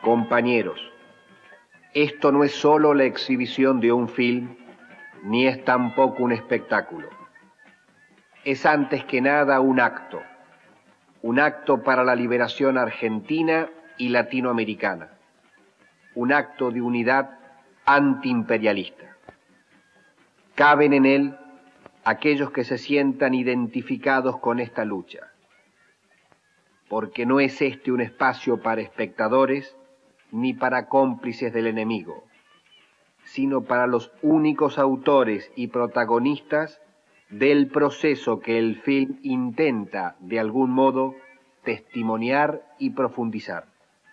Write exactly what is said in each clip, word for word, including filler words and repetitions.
Compañeros, esto no es solo la exhibición de un film, ni es tampoco un espectáculo. Es antes que nada un acto, un acto para la liberación argentina y latinoamericana, un acto de unidad antiimperialista. Caben en él aquellos que se sientan identificados con esta lucha, porque no es este un espacio para espectadores ni para cómplices del enemigo, sino para los únicos autores y protagonistas del proceso que el film intenta, de algún modo, testimoniar y profundizar.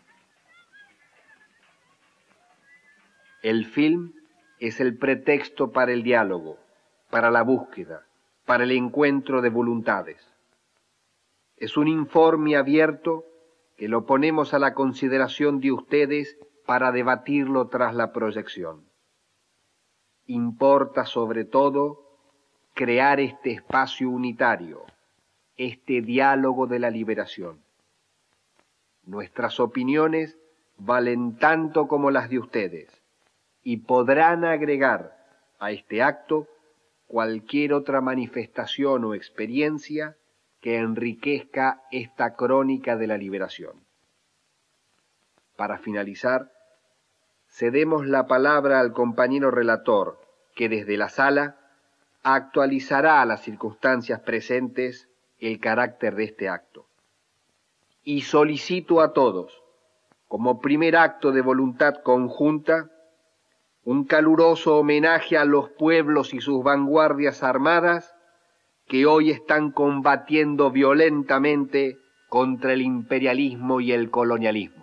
El film es el pretexto para el diálogo, para la búsqueda, para el encuentro de voluntades. Es un informe abierto que lo ponemos a la consideración de ustedes para debatirlo tras la proyección. Importa sobre todo crear este espacio unitario, este diálogo de la liberación. Nuestras opiniones valen tanto como las de ustedes y podrán agregar a este acto cualquier otra manifestación o experiencia que enriquezca esta crónica de la liberación. Para finalizar, cedemos la palabra al compañero relator, que desde la sala actualizará a las circunstancias presentes el carácter de este acto. Y solicito a todos, como primer acto de voluntad conjunta, un caluroso homenaje a los pueblos y sus vanguardias armadas que hoy están combatiendo violentamente contra el imperialismo y el colonialismo.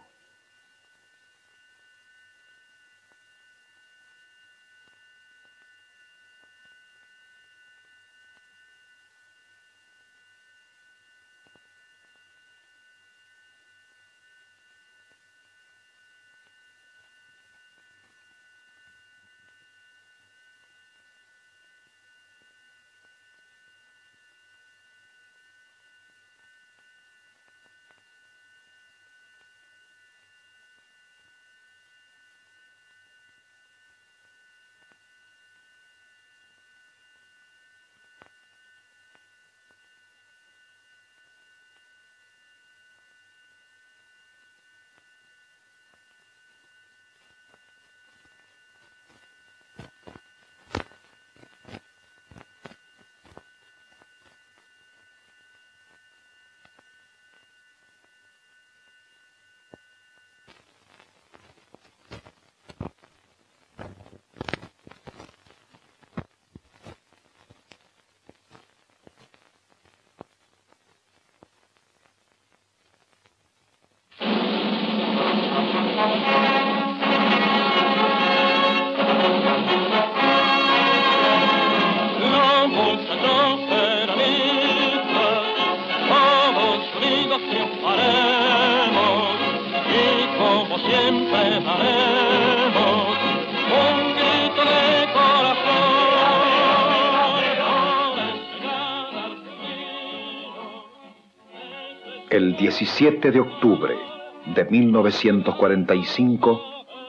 El diecisiete de octubre de mil novecientos cuarenta y cinco,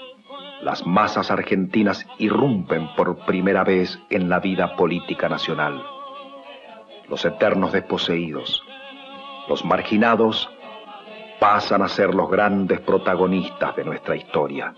las masas argentinas irrumpen por primera vez en la vida política nacional. Los eternos desposeídos, los marginados, pasan a ser los grandes protagonistas de nuestra historia.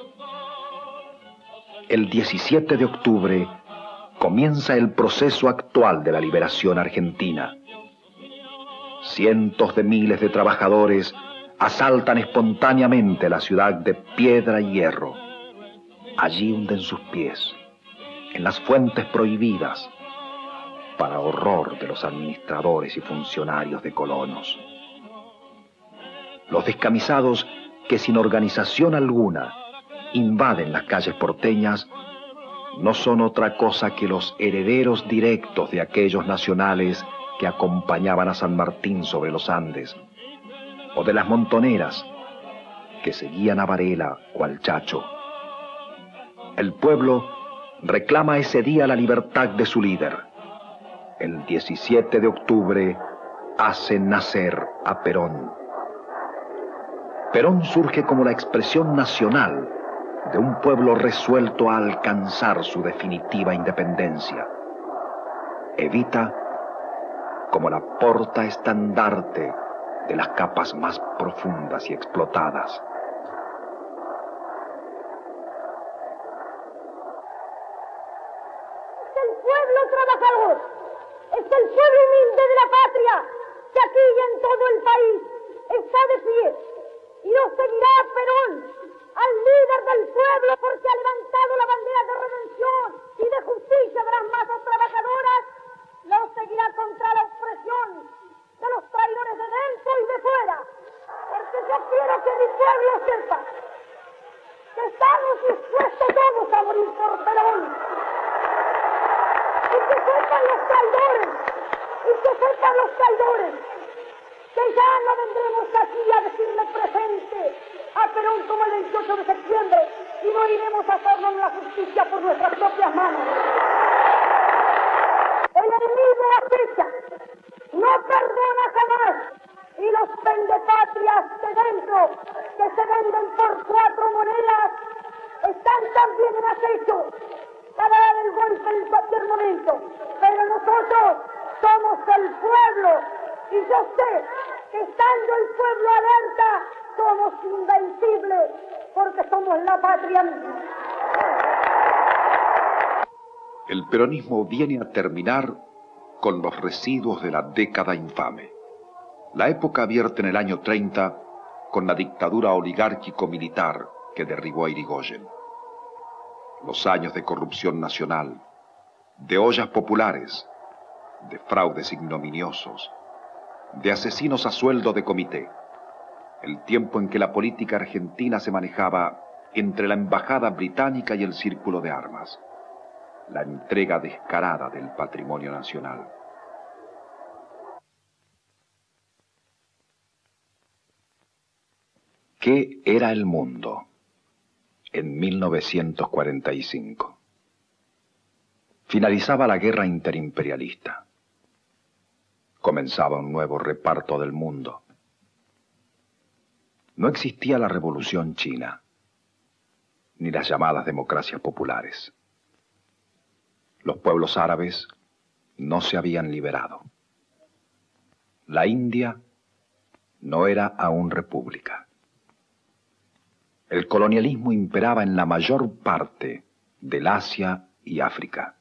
El diecisiete de octubre comienza el proceso actual de la liberación argentina. Cientos de miles de trabajadores asaltan espontáneamente la ciudad de piedra y hierro. Allí hunden sus pies, en las fuentes prohibidas, para horror de los administradores y funcionarios de colonos. Los descamisados que sin organización alguna invaden las calles porteñas no son otra cosa que los herederos directos de aquellos nacionales que acompañaban a San Martín sobre los Andes, o de las montoneras que seguían a Varela o al Chacho. El pueblo reclama ese día la libertad de su líder. El diecisiete de octubre hace nacer a Perón. Perón surge como la expresión nacional de un pueblo resuelto a alcanzar su definitiva independencia. Evita como la porta estandarte de las capas más profundas y explotadas. Es el pueblo trabajador, es el pueblo humilde de la patria, que aquí y en todo el país está de pie, y lo seguirá Perón, al líder del pueblo, porque ha levantado la bandera de redención y de justicia de las masas trabajadoras. Lo seguirá contra la opresión de los traidores de dentro y de fuera, porque yo quiero que mi pueblo sepa que estamos dispuestos todos a morir por Perón, y que sepan los traidores, y que sepan los traidores, que ya no vendremos aquí a decirle presente a Perón como el veintiocho de septiembre, y no iremos a hacernos la justicia por nuestras propias manos. El enemigo acecha, no perdona jamás, y los pendepatrias de dentro, que se venden por cuatro monedas, están también en acecho para dar el golpe en cualquier momento. Pero nosotros somos el pueblo, y yo sé que estando el pueblo alerta, somos invencibles, porque somos la patria misma. El peronismo viene a terminar con los residuos de la década infame. La época abierta en el año treinta con la dictadura oligárquico-militar que derribó a Irigoyen. Los años de corrupción nacional, de ollas populares, de fraudes ignominiosos, de asesinos a sueldo de comité. El tiempo en que la política argentina se manejaba entre la embajada británica y el círculo de armas. La entrega descarada del patrimonio nacional. ¿Qué era el mundo en mil novecientos cuarenta y cinco? Finalizaba la guerra interimperialista. Comenzaba un nuevo reparto del mundo. No existía la Revolución China, ni las llamadas democracias populares. Los pueblos árabes no se habían liberado. La India no era aún república. El colonialismo imperaba en la mayor parte del Asia y África.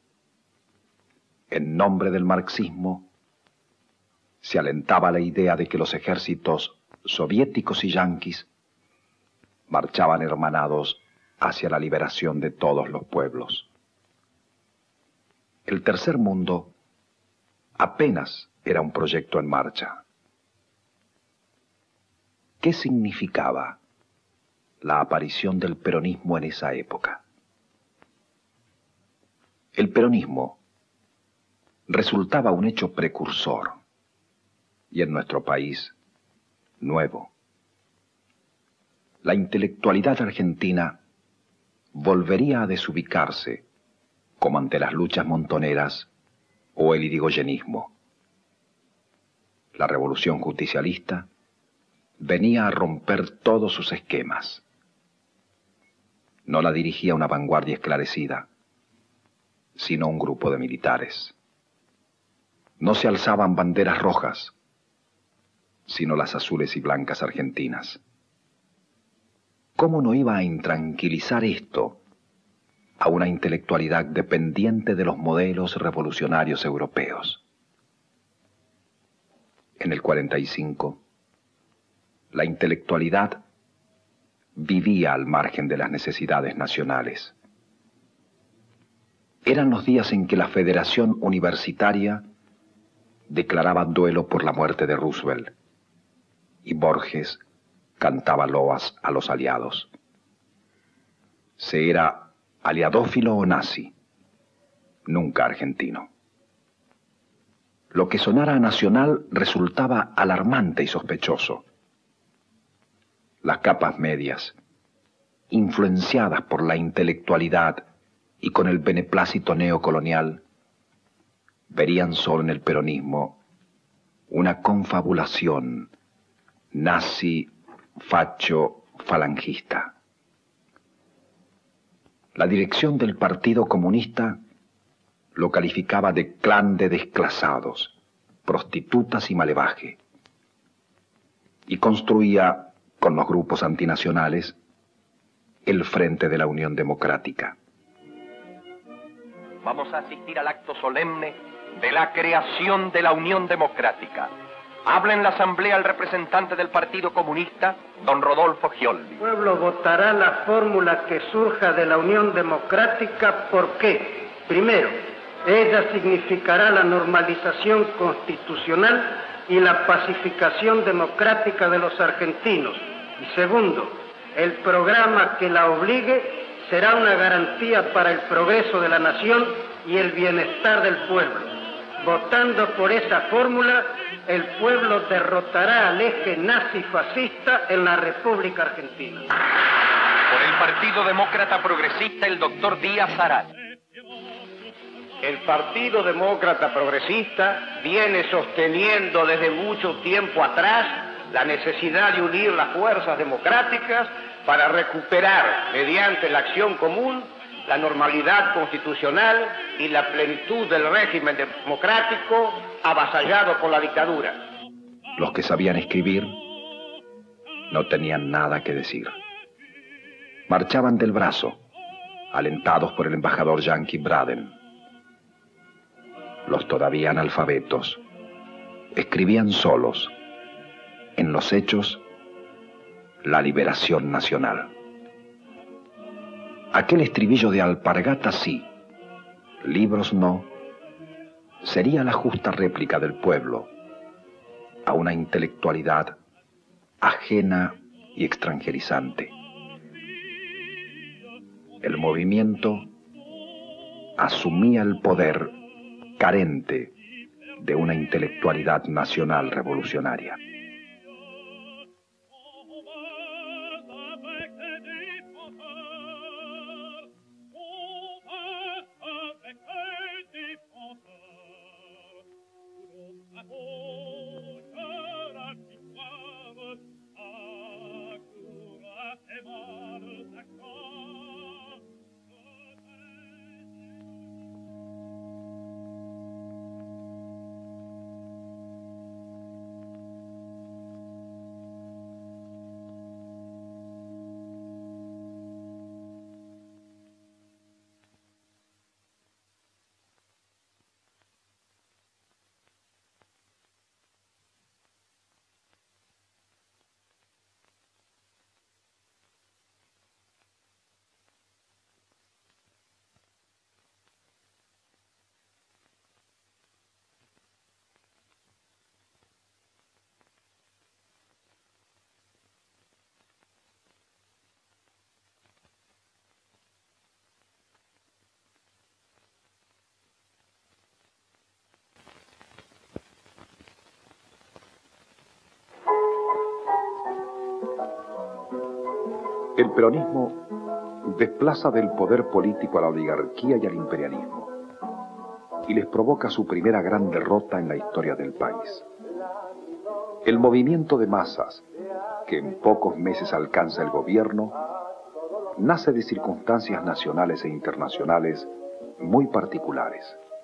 En nombre del marxismo, se alentaba la idea de que los ejércitos soviéticos y yanquis marchaban hermanados hacia la liberación de todos los pueblos. El tercer mundo apenas era un proyecto en marcha. ¿Qué significaba la aparición del peronismo en esa época? El peronismo resultaba un hecho precursor y en nuestro país nuevo. La intelectualidad argentina volvería a desubicarse como ante las luchas montoneras o el irigoyenismo. La revolución justicialista venía a romper todos sus esquemas. No la dirigía una vanguardia esclarecida, sino un grupo de militares. No se alzaban banderas rojas, sino las azules y blancas argentinas. ¿Cómo no iba a intranquilizar esto a una intelectualidad dependiente de los modelos revolucionarios europeos? En el cuarenta y cinco, la intelectualidad vivía al margen de las necesidades nacionales. Eran los días en que la Federación Universitaria declaraba duelo por la muerte de Roosevelt y Borges cantaba loas a los aliados. Se era aliadófilo o nazi, nunca argentino. Lo que sonara nacional resultaba alarmante y sospechoso. Las capas medias, influenciadas por la intelectualidad y con el beneplácito neocolonial, verían solo en el peronismo una confabulación nazi facho falangista. La dirección del Partido Comunista lo calificaba de clan de desclasados, prostitutas y malevaje, y construía, con los grupos antinacionales, el Frente de la Unión Democrática. Vamos a asistir al acto solemne de la creación de la Unión Democrática. Habla en la asamblea el representante del Partido Comunista, don Rodolfo Gioldi. El pueblo votará la fórmula que surja de la Unión Democrática. ¿Por qué? Primero, ella significará la normalización constitucional y la pacificación democrática de los argentinos. Y segundo, el programa que la obligue será una garantía para el progreso de la nación y el bienestar del pueblo. Votando por esa fórmula, el pueblo derrotará al eje nazi-fascista en la República Argentina. Por el Partido Demócrata Progresista, el doctor Díaz Aral. El Partido Demócrata Progresista viene sosteniendo desde mucho tiempo atrás la necesidad de unir las fuerzas democráticas para recuperar, mediante la acción común, la normalidad constitucional y la plenitud del régimen democrático avasallado por la dictadura. Los que sabían escribir no tenían nada que decir. Marchaban del brazo, alentados por el embajador yanqui Braden. Los todavía analfabetos escribían solos, en los hechos, la liberación nacional. Aquel estribillo de alpargata sí, libros no, sería la justa réplica del pueblo a una intelectualidad ajena y extranjerizante. El movimiento asumía el poder carente de una intelectualidad nacional revolucionaria. El peronismo desplaza del poder político a la oligarquía y al imperialismo y les provoca su primera gran derrota en la historia del país. El movimiento de masas, que en pocos meses alcanza el gobierno, nace de circunstancias nacionales e internacionales muy particulares.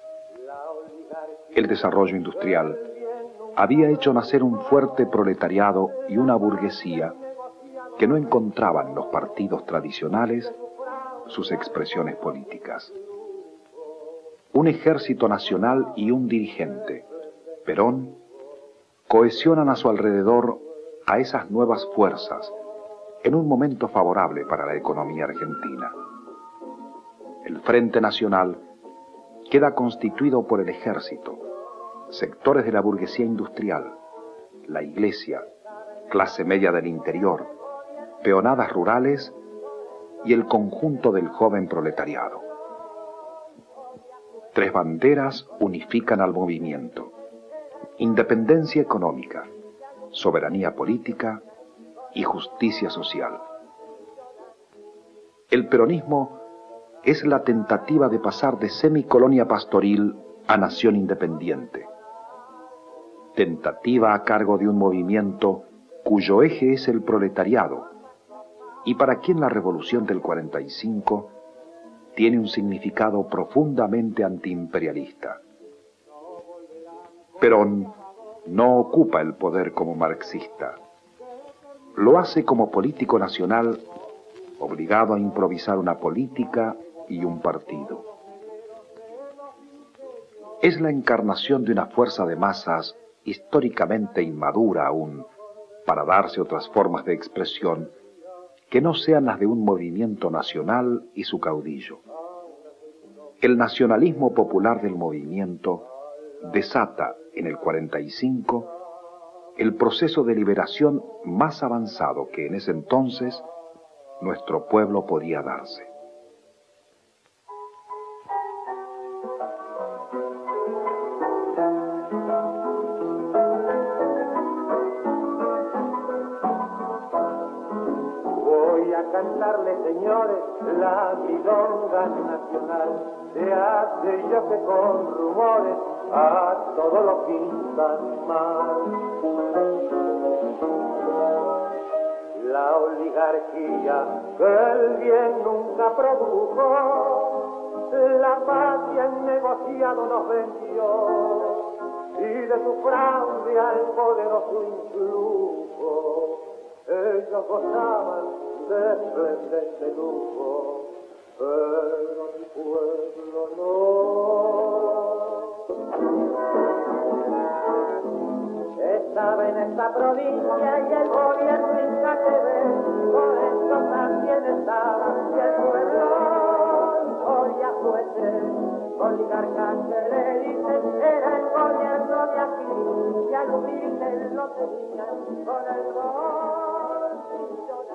El desarrollo industrial había hecho nacer un fuerte proletariado y una burguesía que no encontraban en los partidos tradicionales sus expresiones políticas. Un ejército nacional y un dirigente, Perón, cohesionan a su alrededor a esas nuevas fuerzas en un momento favorable para la economía argentina. El Frente Nacional queda constituido por el ejército, sectores de la burguesía industrial, la iglesia, clase media del interior, peonadas rurales y el conjunto del joven proletariado. Tres banderas unifican al movimiento: independencia económica, soberanía política y justicia social. El peronismo es la tentativa de pasar de semicolonia pastoril a nación independiente. Tentativa a cargo de un movimiento cuyo eje es el proletariado, y para quien la revolución del cuarenta y cinco tiene un significado profundamente antiimperialista. Perón no ocupa el poder como marxista. Lo hace como político nacional, obligado a improvisar una política y un partido. Es la encarnación de una fuerza de masas históricamente inmadura aún, para darse otras formas de expresión que no sean las de un movimiento nacional y su caudillo. El nacionalismo popular del movimiento desata en el cuarenta y cinco el proceso de liberación más avanzado que en ese entonces nuestro pueblo podía darse. Cantarle, señores, la milonga nacional, se hace yo que con rumores a todo lo pintan mal. La oligarquía que el bien nunca produjo, la patria en negociado nos vendió, y de su fraude al poderoso influjo, ellos gozaban de esplendente lujo, pero mi pueblo no. Estaba en esta provincia y el gobierno nunca se ve, por eso también estaba, y el pueblo hoy a jueces, oligarcas que le dicen, era el gobierno de aquí, y al humilde lo tenían con el bolsillo.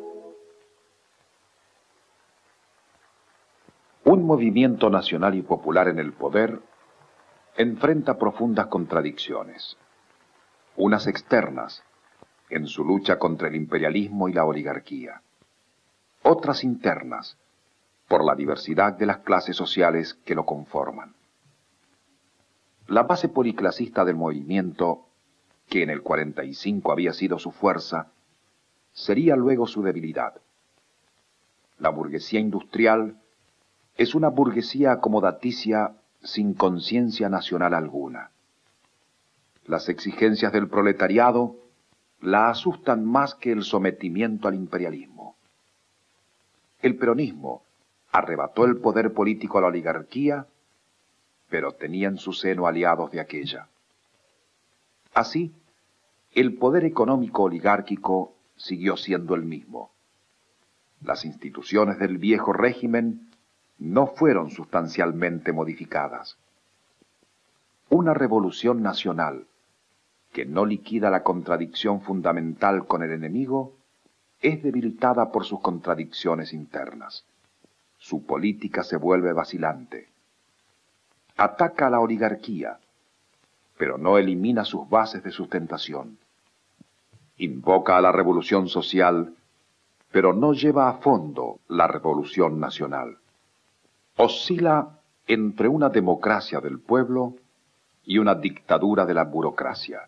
Un movimiento nacional y popular en el poder enfrenta profundas contradicciones. Unas externas, en su lucha contra el imperialismo y la oligarquía. Otras internas, por la diversidad de las clases sociales que lo conforman. La base policlasista del movimiento, que en el cuarenta y cinco había sido su fuerza, sería luego su debilidad. La burguesía industrial es una burguesía acomodaticia sin conciencia nacional alguna. Las exigencias del proletariado la asustan más que el sometimiento al imperialismo. El peronismo arrebató el poder político a la oligarquía, pero tenía en su seno aliados de aquella. Así, el poder económico oligárquico siguió siendo el mismo. Las instituciones del viejo régimen no fueron sustancialmente modificadas. Una revolución nacional que no liquida la contradicción fundamental con el enemigo es debilitada por sus contradicciones internas. Su política se vuelve vacilante. Ataca a la oligarquía, pero no elimina sus bases de sustentación. Invoca a la revolución social, pero no lleva a fondo la revolución nacional. Oscila entre una democracia del pueblo y una dictadura de la burocracia.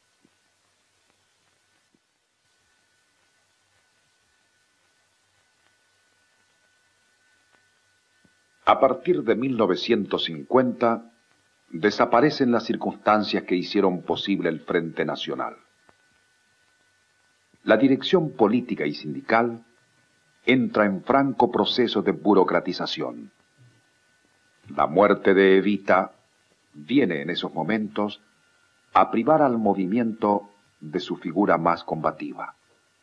A partir de mil novecientos cincuenta, desaparecen las circunstancias que hicieron posible el Frente Nacional. La dirección política y sindical entra en franco proceso de burocratización. La muerte de Evita viene en esos momentos a privar al movimiento de su figura más combativa.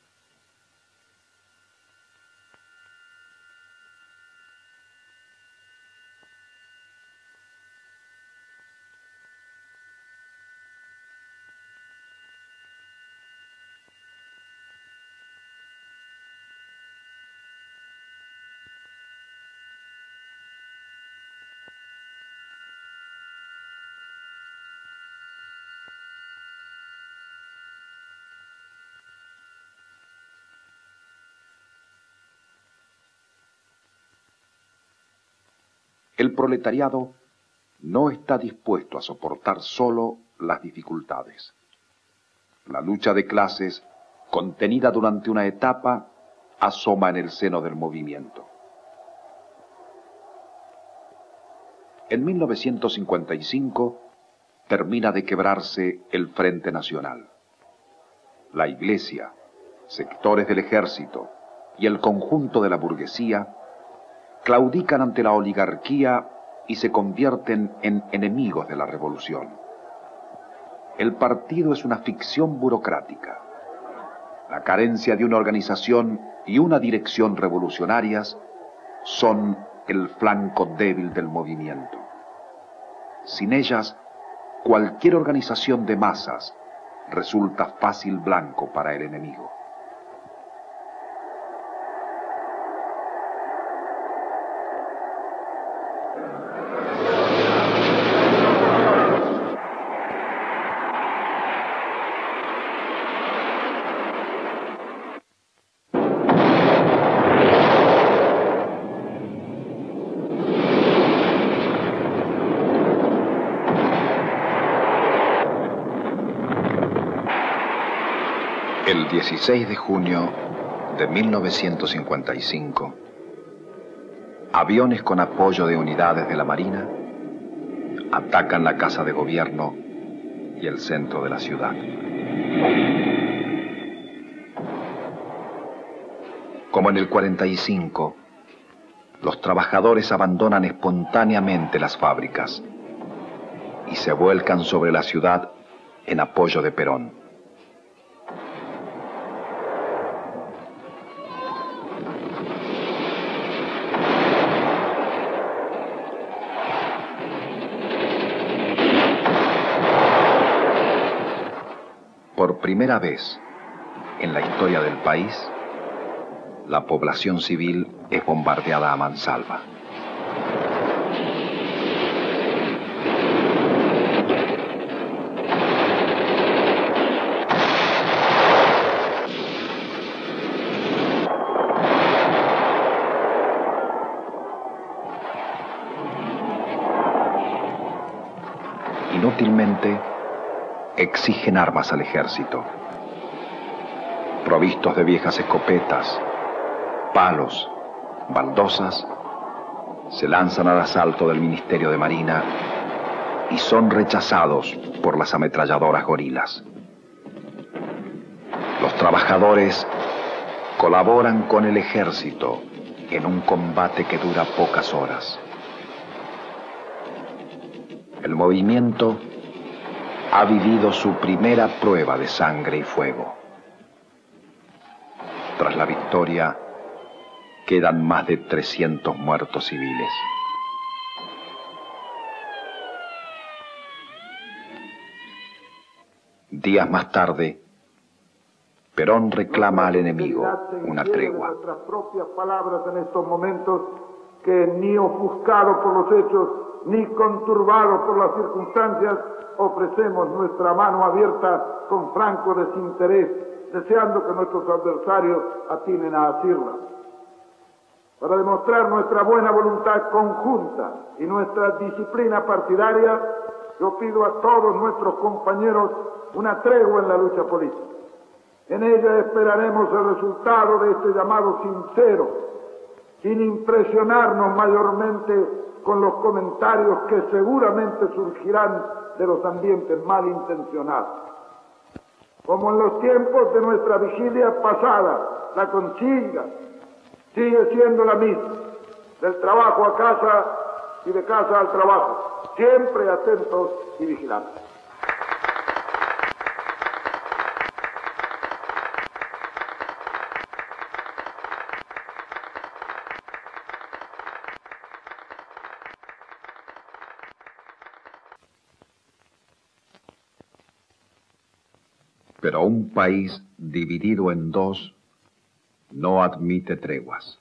El proletariado no está dispuesto a soportar solo las dificultades. La lucha de clases contenida durante una etapa, asoma en el seno del movimiento. En mil novecientos cincuenta y cinco termina de quebrarse el Frente Nacional. La Iglesia, sectores del ejército y el conjunto de la burguesía claudican ante la oligarquía y se convierten en enemigos de la revolución. El partido es una ficción burocrática. La carencia de una organización y una dirección revolucionarias son el flanco débil del movimiento. Sin ellas, cualquier organización de masas resulta fácil blanco para el enemigo. El dieciséis de junio de mil novecientos cincuenta y cinco, aviones con apoyo de unidades de la Marina atacan la Casa de Gobierno y el centro de la ciudad. Como en el cuarenta y cinco, los trabajadores abandonan espontáneamente las fábricas y se vuelcan sobre la ciudad en apoyo de Perón. Por primera vez en la historia del país, la población civil es bombardeada a mansalva. Inútilmente exigen armas al ejército. Provistos de viejas escopetas, palos, baldosas, se lanzan al asalto del Ministerio de Marina y son rechazados por las ametralladoras gorilas. Los trabajadores colaboran con el ejército en un combate que dura pocas horas. El movimiento ha vivido su primera prueba de sangre y fuego. Tras la victoria, quedan más de trescientos muertos civiles. Días más tarde, Perón reclama al enemigo una tregua. Nuestras propias palabras en estos momentos, que ni ofuscado por los hechos, ni conturbado por las circunstancias, ofrecemos nuestra mano abierta con franco desinterés, deseando que nuestros adversarios atinen a asirla. Para demostrar nuestra buena voluntad conjunta y nuestra disciplina partidaria, yo pido a todos nuestros compañeros una tregua en la lucha política. En ella esperaremos el resultado de este llamado sincero, sin impresionarnos mayormente con los comentarios que seguramente surgirán de los ambientes malintencionados. Como en los tiempos de nuestra vigilia pasada, la consigna sigue siendo la misma: del trabajo a casa y de casa al trabajo, siempre atentos y vigilantes. Pero un país dividido en dos no admite treguas.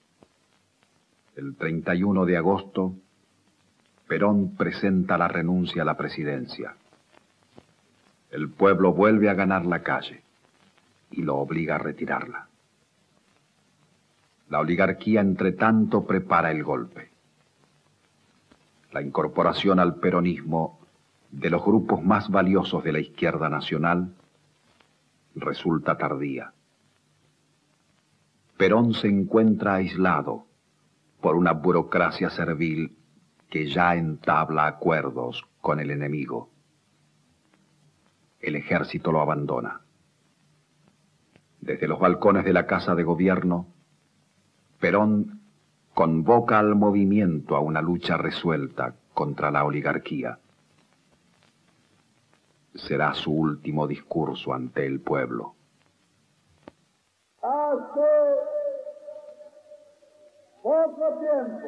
El treinta y uno de agosto, Perón presenta la renuncia a la presidencia. El pueblo vuelve a ganar la calle y lo obliga a retirarla. La oligarquía, entre tanto, prepara el golpe. La incorporación al peronismo de los grupos más valiosos de la izquierda nacional resulta tardía. Perón se encuentra aislado por una burocracia servil que ya entabla acuerdos con el enemigo. El ejército lo abandona. Desde los balcones de la Casa de Gobierno, Perón convoca al movimiento a una lucha resuelta contra la oligarquía. Será su último discurso ante el pueblo. Hace poco tiempo,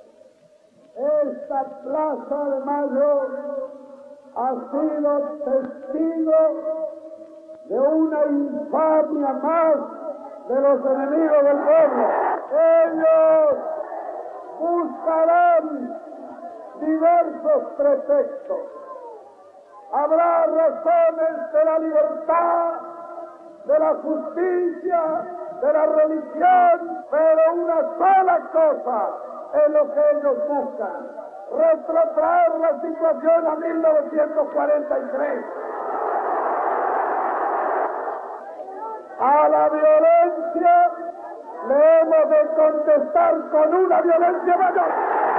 esta Plaza de Mayo ha sido testigo de una infamia más de los enemigos del pueblo. Ellos buscarán diversos pretextos. Habrá razones de la libertad, de la justicia, de la religión, pero una sola cosa es lo que ellos buscan: retrotraer la situación a mil novecientos cuarenta y tres. A la violencia le hemos de contestar con una violencia mayor.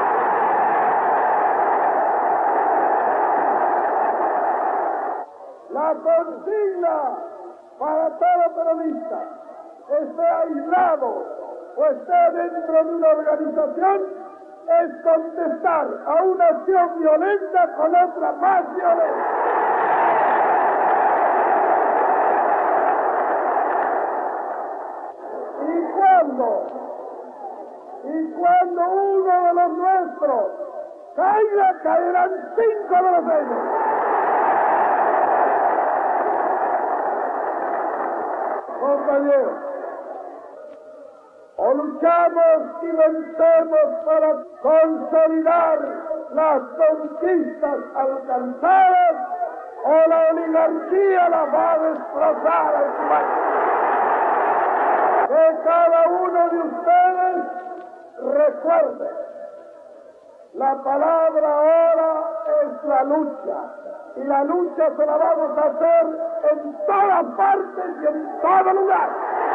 La consigna para todo peronista, esté aislado o esté dentro de una organización, es contestar a una acción violenta con otra más violenta. Y cuando, y cuando uno de los nuestros caiga, caerán cinco de los ellos. Compañeros, o luchamos y vencemos para consolidar las conquistas alcanzadas, o la oligarquía las va a destrozar al país. Que cada uno de ustedes recuerde, la palabra ahora es la lucha, y la lucha se la vamos a hacer en todas partes y en todo lugar.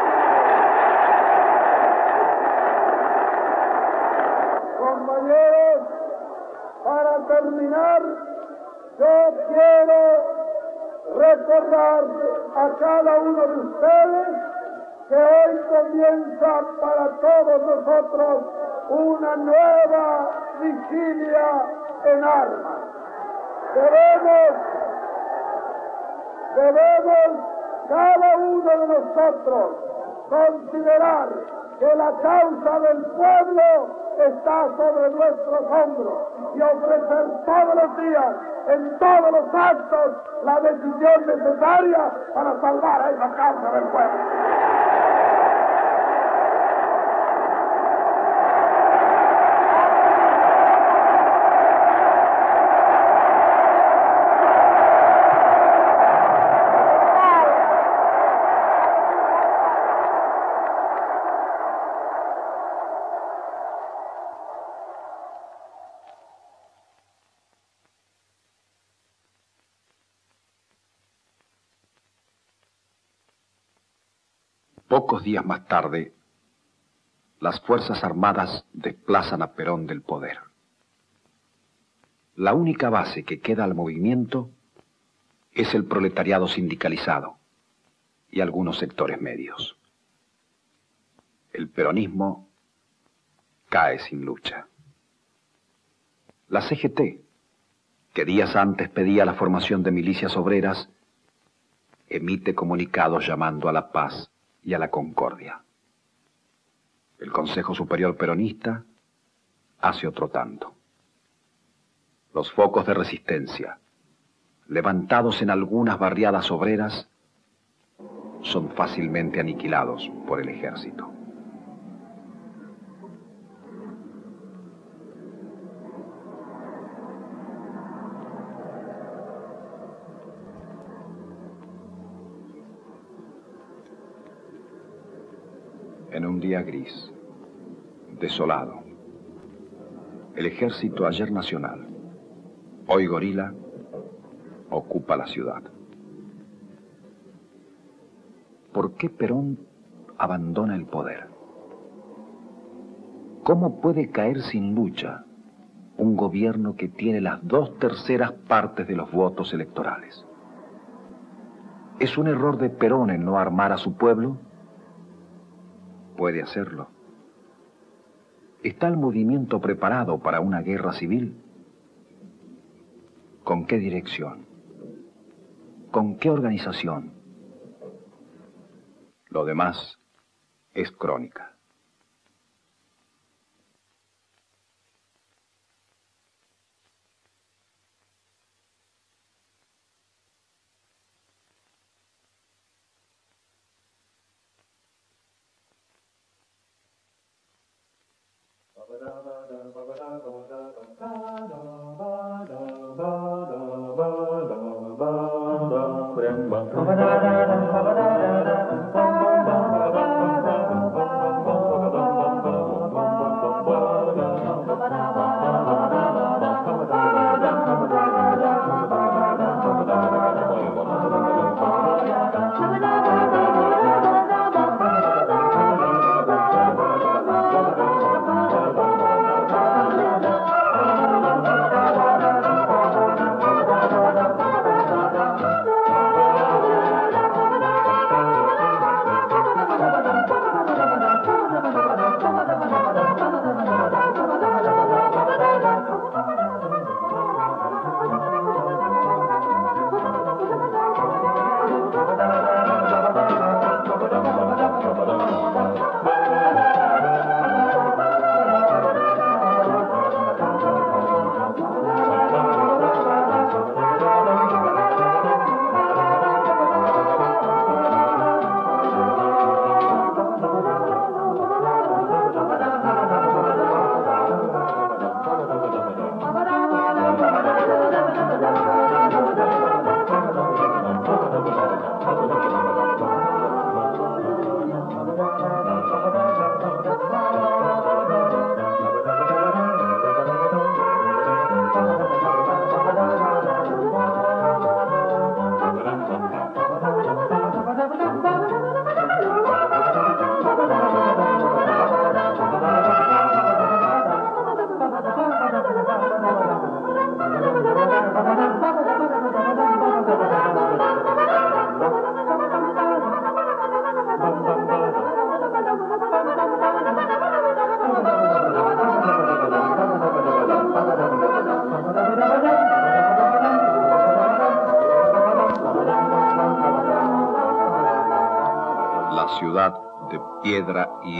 Compañeros, para terminar, yo quiero recordar a cada uno de ustedes que hoy comienza para todos nosotros una nueva vigilia en armas. Debemos, debemos cada uno de nosotros considerar que la causa del pueblo está sobre nuestros hombros y ofrecer todos los días, en todos los actos, la decisión necesaria para salvar a esa causa del pueblo. Pocos días más tarde, las Fuerzas Armadas desplazan a Perón del poder. La única base que queda al movimiento es el proletariado sindicalizado y algunos sectores medios. El peronismo cae sin lucha. La C G T, que días antes pedía la formación de milicias obreras, emite comunicados llamando a la paz y a la concordia. El Consejo Superior Peronista hace otro tanto. Los focos de resistencia, levantados en algunas barriadas obreras, son fácilmente aniquilados por el ejército. En un día gris, desolado, el ejército ayer nacional, hoy gorila, ocupa la ciudad. ¿por qué Perón abandona el poder? ¿Cómo puede caer sin lucha un gobierno que tiene las dos terceras partes de los votos electorales? ¿Es un error de Perón en no armar a su pueblo? Puede hacerlo. ¿Está el movimiento preparado para una guerra civil? ¿Con qué dirección? ¿Con qué organización? Lo demás es crónica. La ciudad de piedra y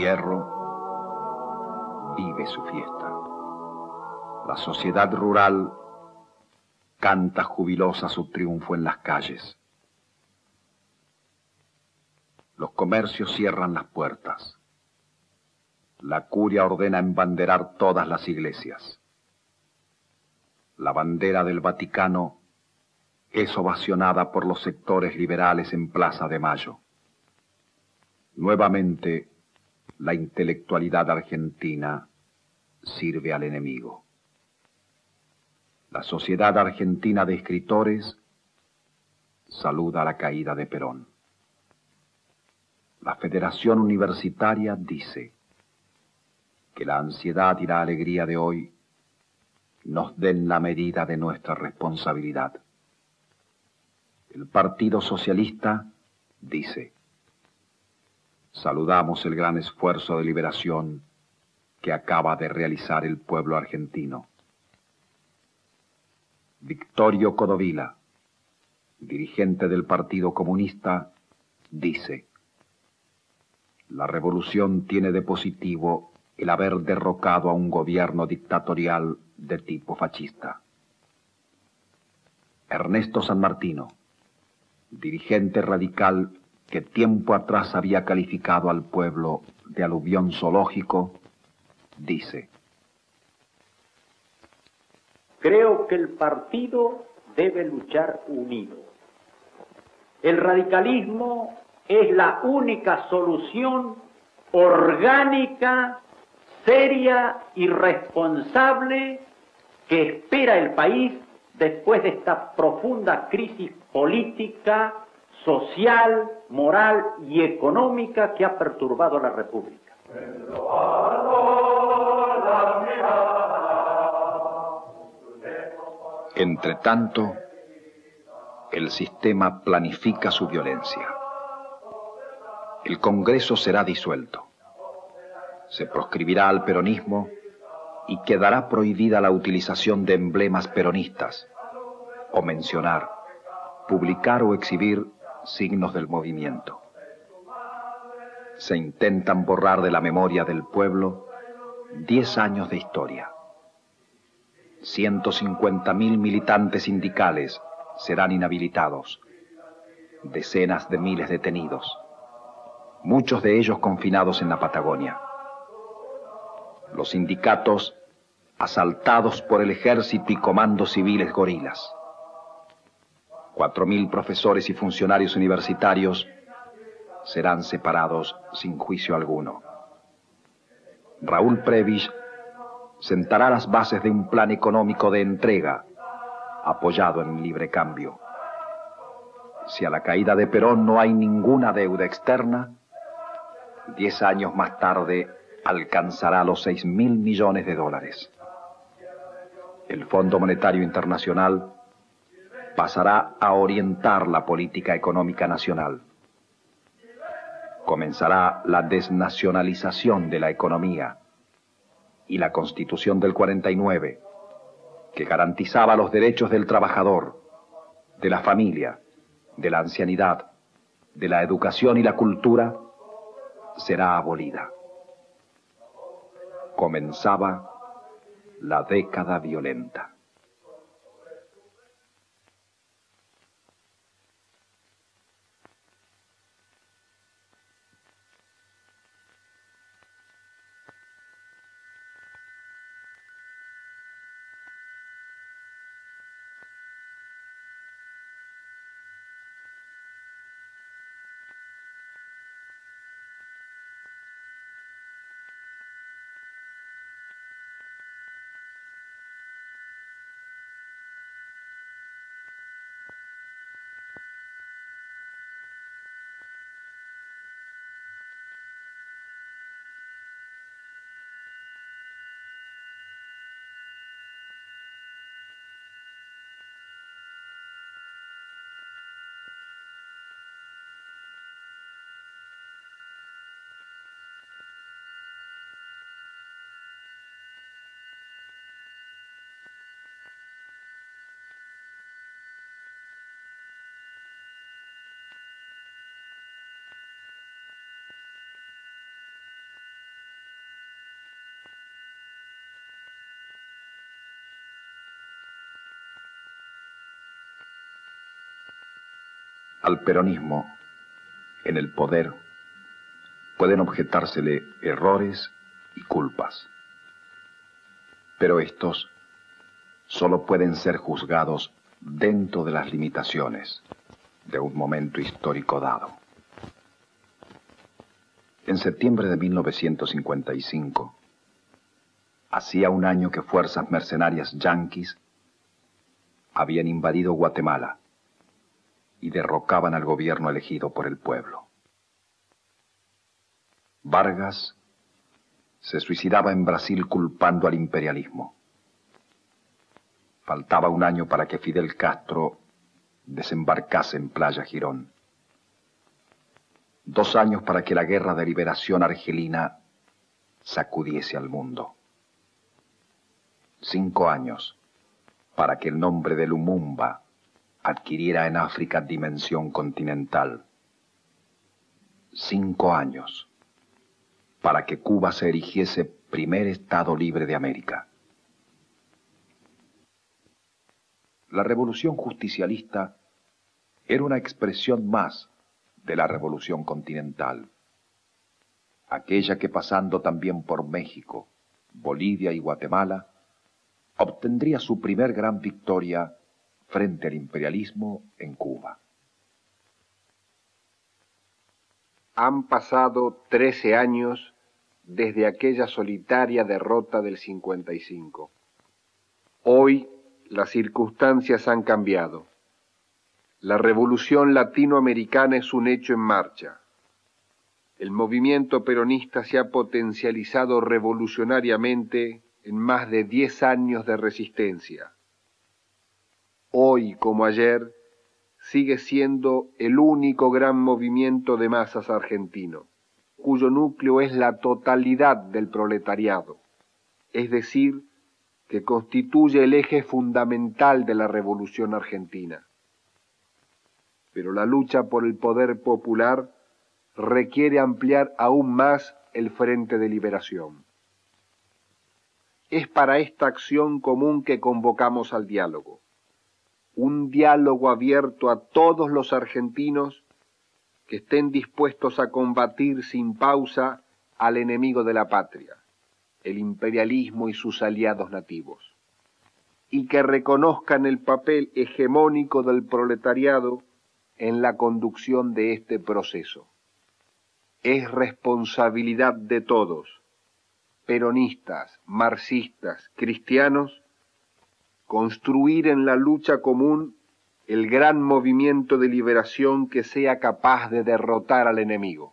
hierro vive su fiesta. La sociedad rural canta jubilosa su triunfo en las calles. Los comercios cierran las puertas. La curia ordena embanderar todas las iglesias. La bandera del Vaticano es ovacionada por los sectores liberales en Plaza de Mayo. Nuevamente, la intelectualidad argentina sirve al enemigo. La Sociedad Argentina de Escritores saluda la caída de Perón. La Federación Universitaria dice que la ansiedad y la alegría de hoy nos den la medida de nuestra responsabilidad. El Partido Socialista dice: saludamos el gran esfuerzo de liberación que acaba de realizar el pueblo argentino. Victorio Codovila, dirigente del Partido Comunista, dice: la revolución tiene de positivo el haber derrocado a un gobierno dictatorial de tipo fascista. Ernesto San Martino, dirigente radical que tiempo atrás había calificado al pueblo de aluvión zoológico, dice: creo que el partido debe luchar unido. El radicalismo es la única solución orgánica, seria y responsable que espera el país después de esta profunda crisis política, social, moral y económica que ha perturbado a la República. Entre tanto, el sistema planifica su violencia. El Congreso será disuelto. Se proscribirá al peronismo y quedará prohibida la utilización de emblemas peronistas o mencionar, publicar o exhibir signos del movimiento. Se intentan borrar de la memoria del pueblo diez años de historia. ciento cincuenta mil militantes sindicales serán inhabilitados, decenas de miles detenidos, muchos de ellos confinados en la Patagonia. Los sindicatos asaltados por el ejército y comandos civiles gorilas. Cuatro mil profesores y funcionarios universitarios serán separados sin juicio alguno. Raúl Prebisch sentará las bases de un plan económico de entrega apoyado en libre cambio. Si a la caída de Perón no hay ninguna deuda externa, diez años más tarde alcanzará los seis mil millones de dólares. El Fondo Monetario Internacional pasará a orientar la política económica nacional. Comenzará la desnacionalización de la economía y la Constitución del cuarenta y nueve, que garantizaba los derechos del trabajador, de la familia, de la ancianidad, de la educación y la cultura, será abolida. Comenzaba la década violenta. Al peronismo, en el poder, pueden objetársele errores y culpas. Pero estos solo pueden ser juzgados dentro de las limitaciones de un momento histórico dado. En septiembre de mil novecientos cincuenta y cinco, hacía un año que fuerzas mercenarias yanquis habían invadido Guatemala y derrocaban al gobierno elegido por el pueblo. Vargas se suicidaba en Brasil culpando al imperialismo. Faltaba un año para que Fidel Castro desembarcase en Playa Girón. Dos años para que la guerra de liberación argelina sacudiese al mundo. Cinco años para que el nombre de Lumumba adquiriera en África dimensión continental. Cinco años para que Cuba se erigiese primer Estado libre de América. La revolución justicialista era una expresión más de la revolución continental, aquella que pasando también por México, Bolivia y Guatemala, obtendría su primer gran victoria frente al imperialismo en Cuba. Han pasado trece años desde aquella solitaria derrota del cincuenta y cinco. Hoy las circunstancias han cambiado. La revolución latinoamericana es un hecho en marcha. El movimiento peronista se ha potencializado revolucionariamente en más de diez años de resistencia. Hoy, como ayer, sigue siendo el único gran movimiento de masas argentino, cuyo núcleo es la totalidad del proletariado, es decir, que constituye el eje fundamental de la revolución argentina. Pero la lucha por el poder popular requiere ampliar aún más el frente de liberación. Es para esta acción común que convocamos al diálogo. Un diálogo abierto a todos los argentinos que estén dispuestos a combatir sin pausa al enemigo de la patria, el imperialismo y sus aliados nativos, y que reconozcan el papel hegemónico del proletariado en la conducción de este proceso. Es responsabilidad de todos, peronistas, marxistas, cristianos, construir en la lucha común el gran movimiento de liberación que sea capaz de derrotar al enemigo.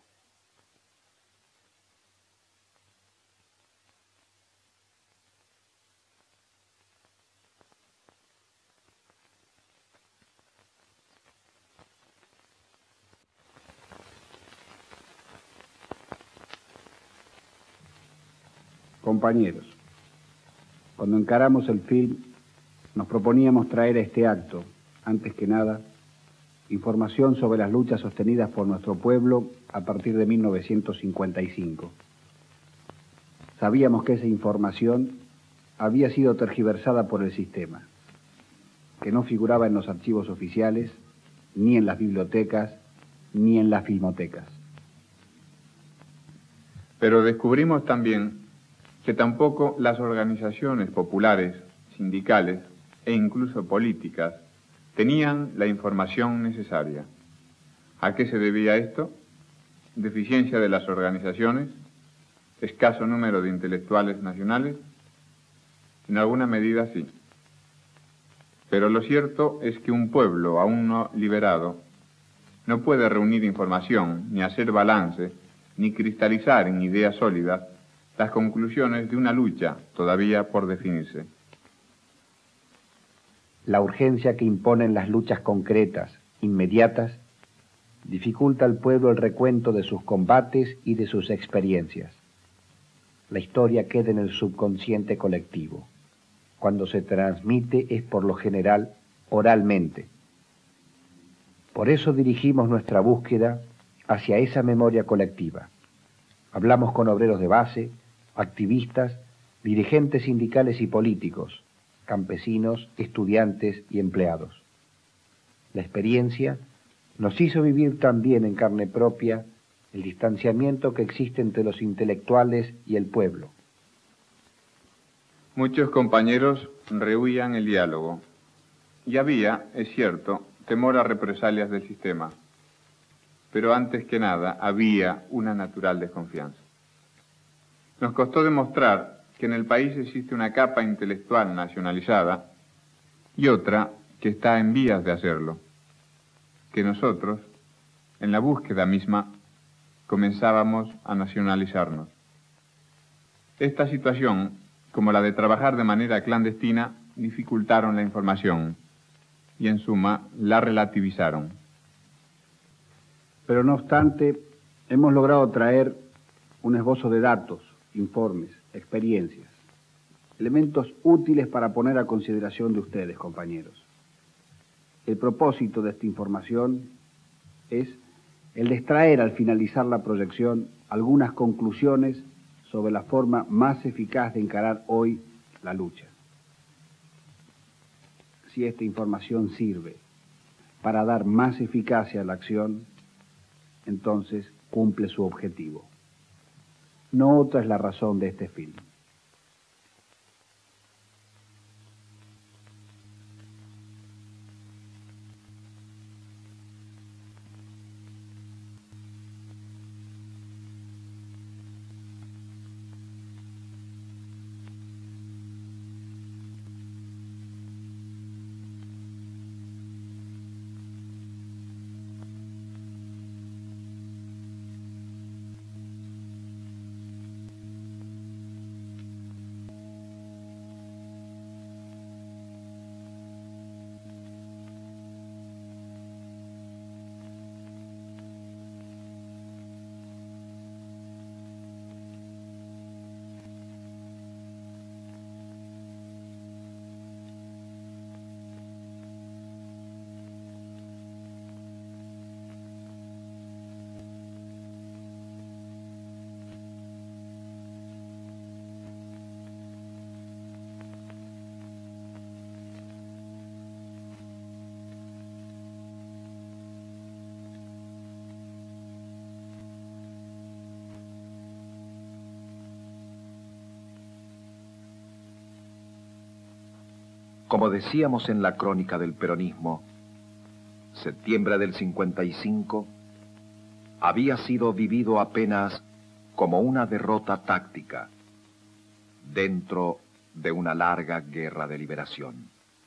Compañeros, cuando encaramos el film, nos proponíamos traer a este acto, antes que nada, información sobre las luchas sostenidas por nuestro pueblo a partir de mil novecientos cincuenta y cinco. Sabíamos que esa información había sido tergiversada por el sistema, que no figuraba en los archivos oficiales, ni en las bibliotecas, ni en las filmotecas. Pero descubrimos también que tampoco las organizaciones populares, sindicales e incluso políticas tenían la información necesaria. ¿A qué se debía esto? ¿Deficiencia de las organizaciones? ¿Escaso número de intelectuales nacionales? En alguna medida sí. Pero lo cierto es que un pueblo aún no liberado no puede reunir información, ni hacer balance, ni cristalizar en ideas sólidas las conclusiones de una lucha todavía por definirse. La urgencia que imponen las luchas concretas, inmediatas, dificulta al pueblo el recuento de sus combates y de sus experiencias. La historia queda en el subconsciente colectivo. Cuando se transmite es por lo general oralmente. Por eso dirigimos nuestra búsqueda hacia esa memoria colectiva. Hablamos con obreros de base, activistas, dirigentes sindicales y políticos, campesinos, estudiantes y empleados. La experiencia nos hizo vivir también en carne propia el distanciamiento que existe entre los intelectuales y el pueblo. Muchos compañeros rehuían el diálogo y había, es cierto, temor a represalias del sistema, pero antes que nada había una natural desconfianza. Nos costó demostrar que en el país existe una capa intelectual nacionalizada y otra que está en vías de hacerlo, que nosotros, en la búsqueda misma, comenzábamos a nacionalizarnos. Esta situación, como la de trabajar de manera clandestina, dificultaron la información y, en suma, la relativizaron. Pero no obstante, hemos logrado traer un esbozo de datos, informes, experiencias, elementos útiles para poner a consideración de ustedes, compañeros. El propósito de esta información es el de extraer al finalizar la proyección algunas conclusiones sobre la forma más eficaz de encarar hoy la lucha. Si esta información sirve para dar más eficacia a la acción, entonces cumple su objetivo. No otra es la razón de este film. Como decíamos en la crónica del peronismo, septiembre del cincuenta y cinco había sido vivido apenas como una derrota táctica dentro de una larga guerra de liberación.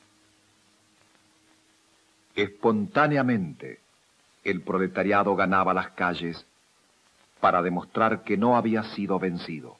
Espontáneamente, el proletariado ganaba las calles para demostrar que no había sido vencido.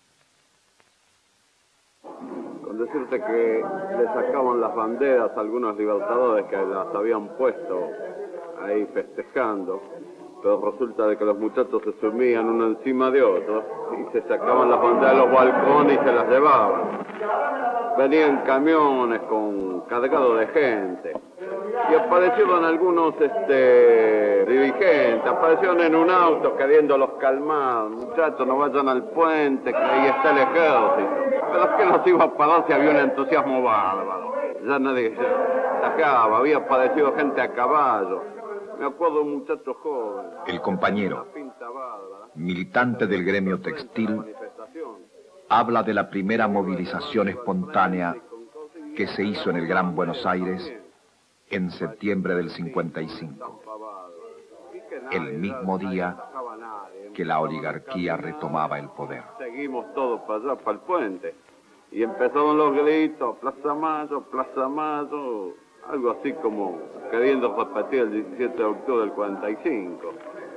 Con decirte que le sacaban las banderas a algunos libertadores que las habían puesto ahí festejando, pero resulta de que los muchachos se sumían uno encima de otro y se sacaban las banderas de los balcones y se las llevaban. Venían camiones con cargados de gente y aparecieron algunos este, dirigentes, aparecieron en un auto queriéndolos calmar. Muchachos, no vayan al puente, que ahí está el ejército. Pero es que nos iba a parar si había un entusiasmo bárbaro. Ya nadie se sacaba, había aparecido gente a caballo. Me acuerdo de un muchacho joven. El compañero, militante del gremio textil, habla de la primera movilización espontánea que se hizo en el Gran Buenos Aires en septiembre del cincuenta y cinco, el mismo día que la oligarquía retomaba el poder. Seguimos todos para allá, para el puente, y empezaron los gritos, Plaza Mayo, Plaza Mayo, algo así como queriendo repetir el diecisiete de octubre del cuarenta y cinco.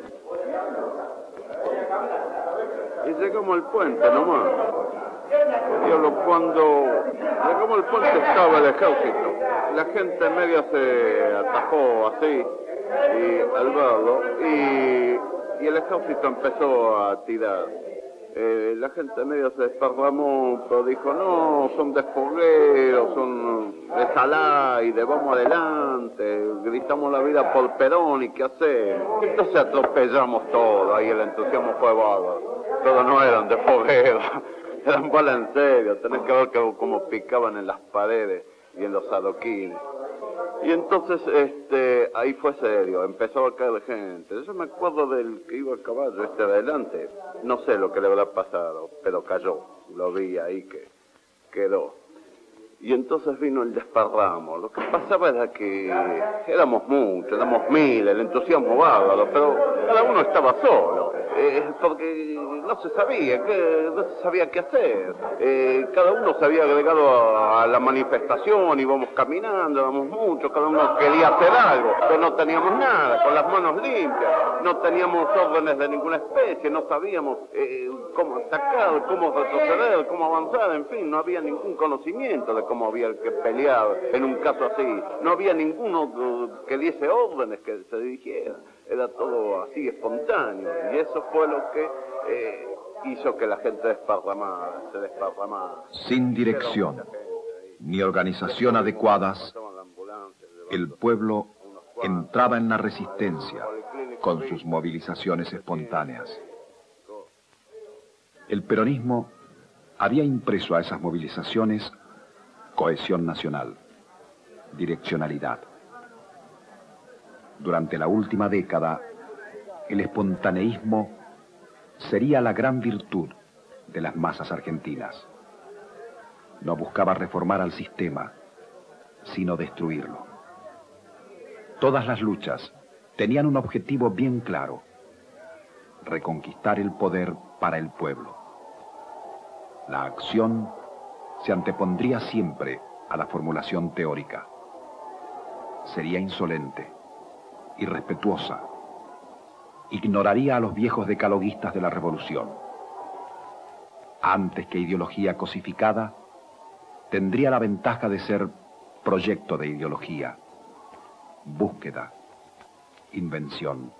Y llegamos al puente nomás. Diablo, cuando llegamos al puente estaba el ejército. La gente medio se atajó así, y, al verlo, y, y el ejército empezó a tirar. Eh, la gente medio se desparramó, pero dijo, no, son desfogueros, son de Salaide, vamos adelante, gritamos la vida por Perón, ¿y qué hacemos? Entonces atropellamos todo, ahí el entusiasmo fue bárbaro. Todos no eran desfogueros, eran balas en serio, tenés que ver que, cómo picaban en las paredes y en los adoquines. Y entonces, este, ahí fue serio, empezó a caer gente. Yo me acuerdo del que iba a caballo, este adelante, no sé lo que le habrá pasado, pero cayó, lo vi ahí que quedó. Y entonces vino el desparramo. Lo que pasaba era que éramos muchos, éramos miles, el entusiasmo bárbaro, pero cada uno estaba solo, eh, porque no se sabía, que, no se sabía qué hacer. Eh, cada uno se había agregado a, a la manifestación, íbamos caminando, éramos muchos, cada uno quería hacer algo, pero no teníamos nada, con las manos limpias, no teníamos órdenes de ninguna especie, no sabíamos eh, cómo atacar, cómo retroceder, cómo avanzar, en fin, no había ningún conocimiento de cómo había que pelear en un caso así. No había ninguno que diese órdenes, que se dirigiera. Era todo así espontáneo. Y eso fue lo que eh, hizo que la gente desparramara, se desparramara. Sin dirección ni organización adecuadas, el pueblo entraba en la resistencia con sus movilizaciones espontáneas. El peronismo había impreso a esas movilizaciones cohesión nacional, direccionalidad. Durante la última década, el espontaneísmo sería la gran virtud de las masas argentinas. No buscaba reformar al sistema, sino destruirlo. Todas las luchas tenían un objetivo bien claro: reconquistar el poder para el pueblo. La acción se antepondría siempre a la formulación teórica. Sería insolente, irrespetuosa, ignoraría a los viejos decaloguistas de la revolución. Antes que ideología cosificada, tendría la ventaja de ser proyecto de ideología, búsqueda, invención.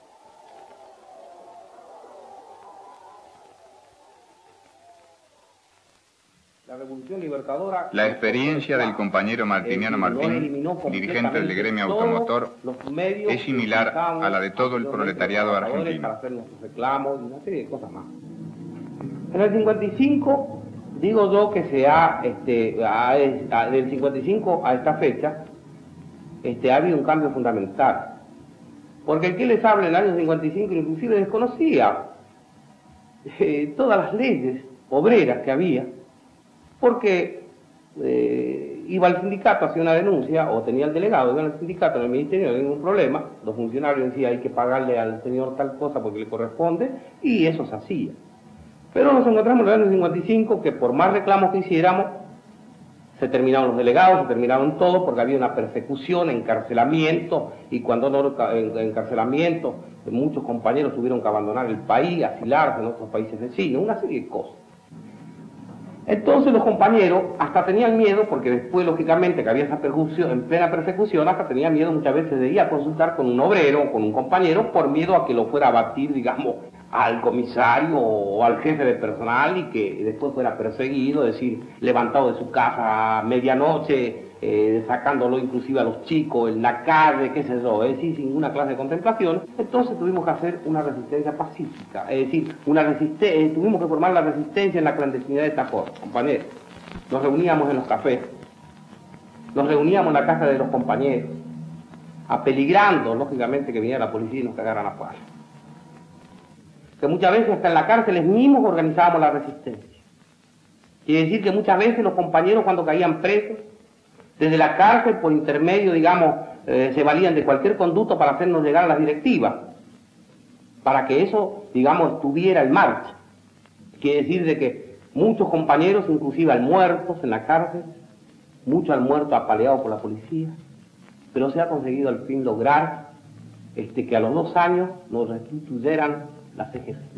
La Revolución Libertadora... La experiencia del compañero Martiniano Martín, dirigente del gremio automotor, es similar a la de todo el proletariado argentino. Para hacer nuestros reclamos y una serie de cosas más. En el cincuenta y cinco, digo yo que se ha, este, a, a, del cincuenta y cinco a esta fecha, este, ha habido un cambio fundamental. Porque el que les habla en el año cincuenta y cinco inclusive desconocía eh, todas las leyes obreras que había, porque eh, iba al sindicato, hacía una denuncia, o tenía el delegado, iba al sindicato, en el ministerio, no había ningún problema, los funcionarios decían hay que pagarle al señor tal cosa porque le corresponde, y eso se hacía. Pero nos encontramos en el año cincuenta y cinco que por más reclamos que hiciéramos, se terminaron los delegados, se terminaron todos, porque había una persecución, encarcelamiento, y cuando no encarcelamiento, muchos compañeros tuvieron que abandonar el país, asilarse en otros países vecinos, una serie de cosas. Entonces los compañeros hasta tenían miedo, porque después, lógicamente, que había esa persecución, en plena persecución, hasta tenían miedo muchas veces de ir a consultar con un obrero o con un compañero, por miedo a que lo fuera a batir, digamos, al comisario o al jefe de personal y que después fuera perseguido, es decir, levantado de su casa a medianoche, eh, sacándolo inclusive a los chicos en la calle, qué sé yo, es decir, sin ninguna clase de contemplación. Entonces tuvimos que hacer una resistencia pacífica, es decir, una resiste eh, tuvimos que formar la resistencia en la clandestinidad de esta forma, compañeros. Nos reuníamos en los cafés, nos reuníamos en la casa de los compañeros, apeligrando, lógicamente, que viniera la policía y nos cagaran a palo. Que muchas veces hasta en la cárcel mismos organizábamos la resistencia. Quiere decir que muchas veces los compañeros cuando caían presos, desde la cárcel por intermedio, digamos, eh, se valían de cualquier conducto para hacernos llegar a las directivas, para que eso, digamos, estuviera en marcha. Quiere decir de que muchos compañeros, inclusive al muertos en la cárcel, muchos al muerto apaleados por la policía, pero se ha conseguido al fin lograr este, que a los dos años nos restituyeran la C G T.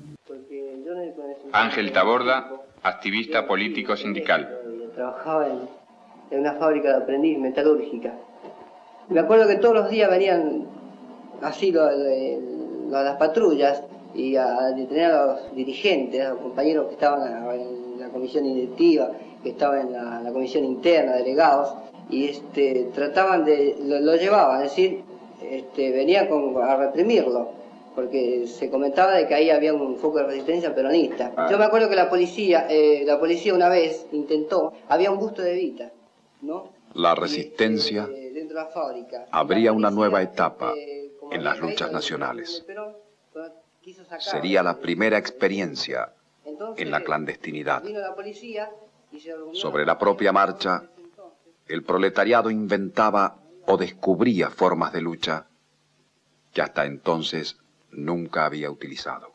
Ángel Taborda, activista político sindical. Trabajaba en, en una fábrica de aprendiz metalúrgica. Me acuerdo que todos los días venían así lo, lo, lo, las patrullas y a detener a los dirigentes, a los compañeros que estaban en la comisión directiva, que estaban en la, la comisión interna, delegados, y este, trataban de, lo, lo llevaban, es decir, este, venían con, a reprimirlo, porque se comentaba de que ahí había un foco de resistencia peronista. Ah. Yo me acuerdo que la policía, eh, la policía una vez intentó, había un busto de Evita, ¿no? La resistencia y, eh, dentro de la fábrica. Abría una nueva etapa eh, en las luchas nacionales. Perón, sería la primera experiencia en la clandestinidad. Vino la policía y se Sobre la propia marcha, el proletariado inventaba o descubría formas de lucha que hasta entonces nunca había utilizado.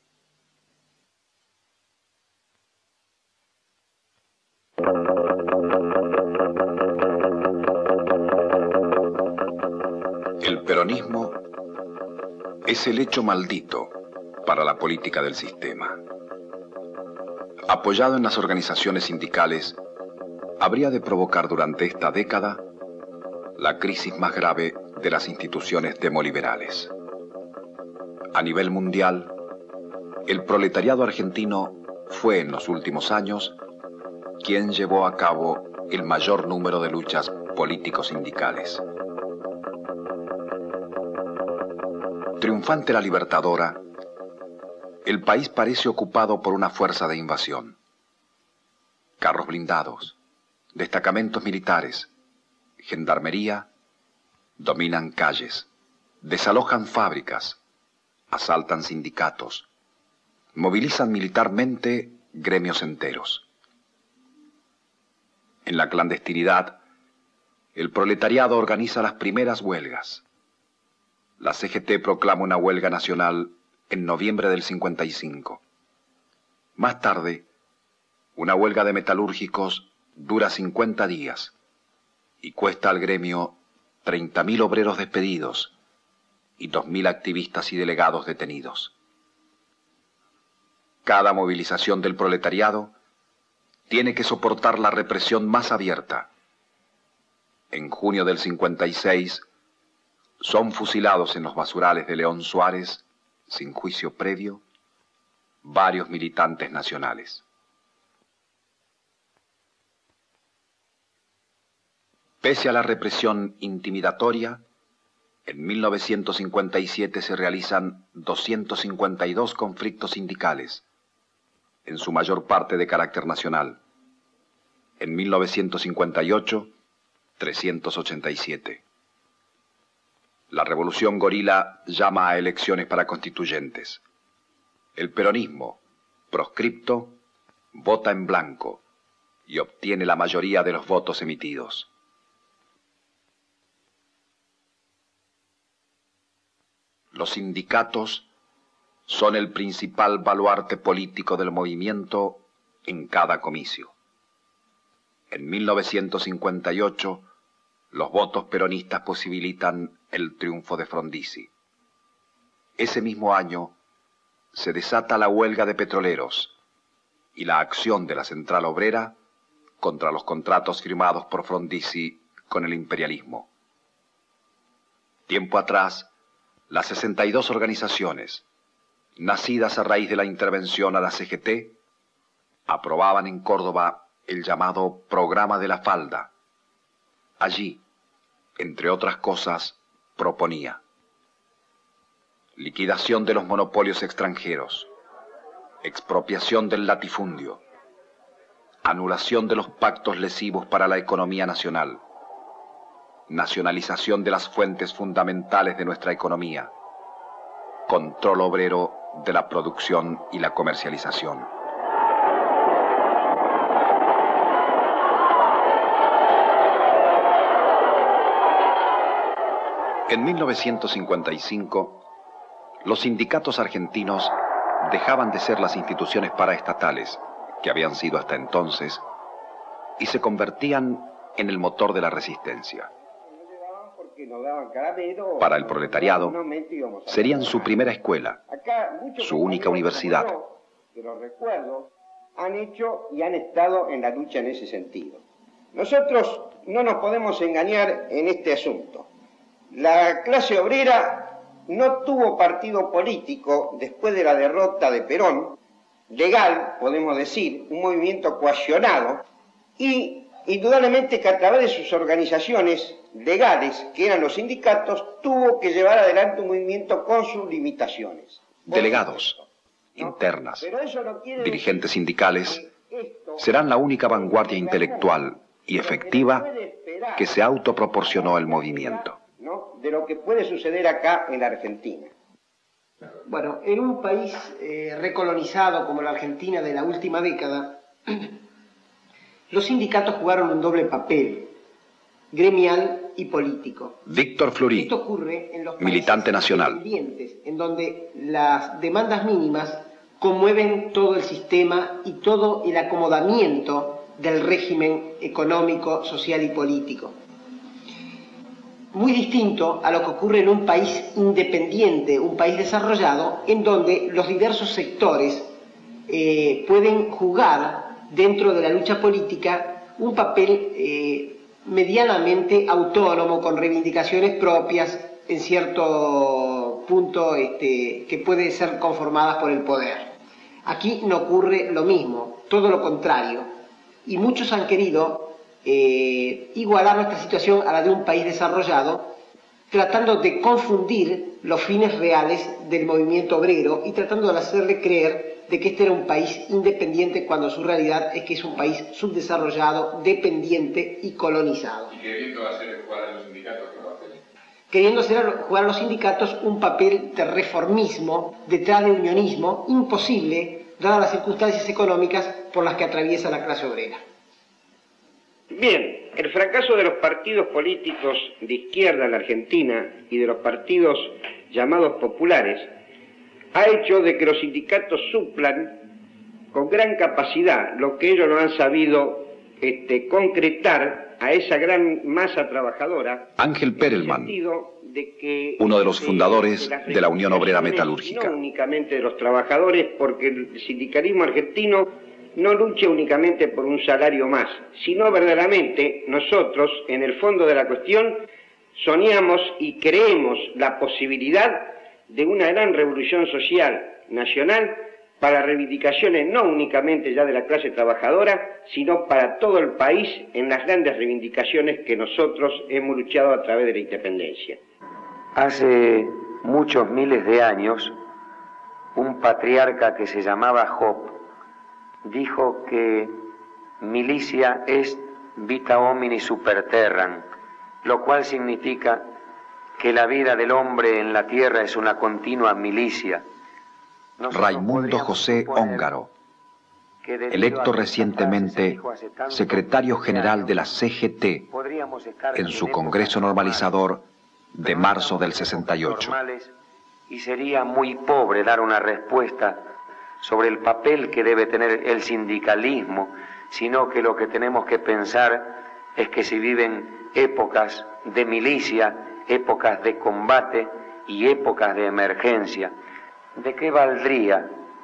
El peronismo es el hecho maldito para la política del sistema. Apoyado en las organizaciones sindicales, habría de provocar durante esta década la crisis más grave de las instituciones demoliberales. A nivel mundial, el proletariado argentino fue en los últimos años quien llevó a cabo el mayor número de luchas político-sindicales. Triunfante la Libertadora, el país parece ocupado por una fuerza de invasión. Carros blindados, destacamentos militares, gendarmería, dominan calles, desalojan fábricas, asaltan sindicatos, movilizan militarmente gremios enteros. En la clandestinidad, el proletariado organiza las primeras huelgas. La C G T proclama una huelga nacional en noviembre del cincuenta y cinco. Más tarde, una huelga de metalúrgicos dura cincuenta días y cuesta al gremio treinta mil obreros despedidos y dos mil activistas y delegados detenidos. Cada movilización del proletariado tiene que soportar la represión más abierta. En junio del cincuenta y seis, son fusilados en los basurales de León Suárez, sin juicio previo, varios militantes nacionales. Pese a la represión intimidatoria, en mil novecientos cincuenta y siete se realizan doscientos cincuenta y dos conflictos sindicales, en su mayor parte de carácter nacional. En mil novecientos cincuenta y ocho, trescientos ochenta y siete. La revolución gorila llama a elecciones para constituyentes. El peronismo, proscripto, vota en blanco y obtiene la mayoría de los votos emitidos. Los sindicatos son el principal baluarte político del movimiento en cada comicio. En mil novecientos cincuenta y ocho, los votos peronistas posibilitan el triunfo de Frondizi. Ese mismo año se desata la huelga de petroleros y la acción de la Central Obrera contra los contratos firmados por Frondizi con el imperialismo. Tiempo atrás, las sesenta y dos organizaciones, nacidas a raíz de la intervención a la C G T, aprobaban en Córdoba el llamado Programa de la Falda. Allí, entre otras cosas, proponía liquidación de los monopolios extranjeros, expropiación del latifundio, anulación de los pactos lesivos para la economía nacional, nacionalización de las fuentes fundamentales de nuestra economía, control obrero de la producción y la comercialización. En mil novecientos cincuenta y cinco, los sindicatos argentinos dejaban de ser las instituciones paraestatales, que habían sido hasta entonces, y se convertían en el motor de la resistencia. Para el proletariado, serían su primera escuela, su única universidad. Que los recuerdo, han hecho y han estado en la lucha en ese sentido. Nosotros no nos podemos engañar en este asunto. La clase obrera no tuvo partido político después de la derrota de Perón, legal, podemos decir, un movimiento coaccionado, y indudablemente que a través de sus organizaciones legales, que eran los sindicatos, tuvo que llevar adelante un movimiento con sus limitaciones. Delegados, internas, dirigentes sindicales, serán la única vanguardia intelectual y efectiva que se autoproporcionó el movimiento. ¿no? De lo que puede suceder acá en la Argentina. Bueno, en un país eh, recolonizado como la Argentina de la última década, los sindicatos jugaron un doble papel, gremial y político. Víctor Fleury, Esto ocurre en los militante nacional, independientes, en donde las demandas mínimas conmueven todo el sistema y todo el acomodamiento del régimen económico, social y político. Muy distinto a lo que ocurre en un país independiente, un país desarrollado, en donde los diversos sectores eh, pueden jugar dentro de la lucha política un papel eh, medianamente autónomo, con reivindicaciones propias, en cierto punto este, que pueden ser conformadas por el poder. Aquí no ocurre lo mismo, todo lo contrario, y muchos han querido Eh, igualar nuestra situación a la de un país desarrollado, tratando de confundir los fines reales del movimiento obrero y tratando de hacerle creer de que este era un país independiente cuando su realidad es que es un país subdesarrollado, dependiente y colonizado. Y queriendo hacer jugar a los sindicatos, ¿qué papel? Queriendo hacer jugar a los sindicatos un papel de reformismo, detrás de unionismo, imposible, dadas las circunstancias económicas por las que atraviesa la clase obrera. Bien, el fracaso de los partidos políticos de izquierda en la Argentina y de los partidos llamados populares ha hecho de que los sindicatos suplan con gran capacidad lo que ellos no han sabido este, concretar a esa gran masa trabajadora. Ángel Perelman, de que, uno de los de, fundadores de, de la Unión Obrera Metalúrgica. No únicamente de los trabajadores, porque el sindicalismo argentino no lucha únicamente por un salario más, sino verdaderamente nosotros, en el fondo de la cuestión, soñamos y creemos la posibilidad de una gran revolución social nacional para reivindicaciones no únicamente ya de la clase trabajadora, sino para todo el país en las grandes reivindicaciones que nosotros hemos luchado a través de la independencia. Hace muchos miles de años, un patriarca que se llamaba Job dijo que milicia est vita homini super terram, lo cual significa que la vida del hombre en la tierra es una continua milicia. Nosotros Raimundo José Óngaro, electo recientemente secretario general de la C G T en su Congreso Normalizador de marzo del sesenta y ocho. Y sería muy pobre dar una respuesta sobre el papel que debe tener el sindicalismo, sino que lo que tenemos que pensar es que se viven épocas de milicia, épocas de combate y épocas de emergencia. ¿De qué valdría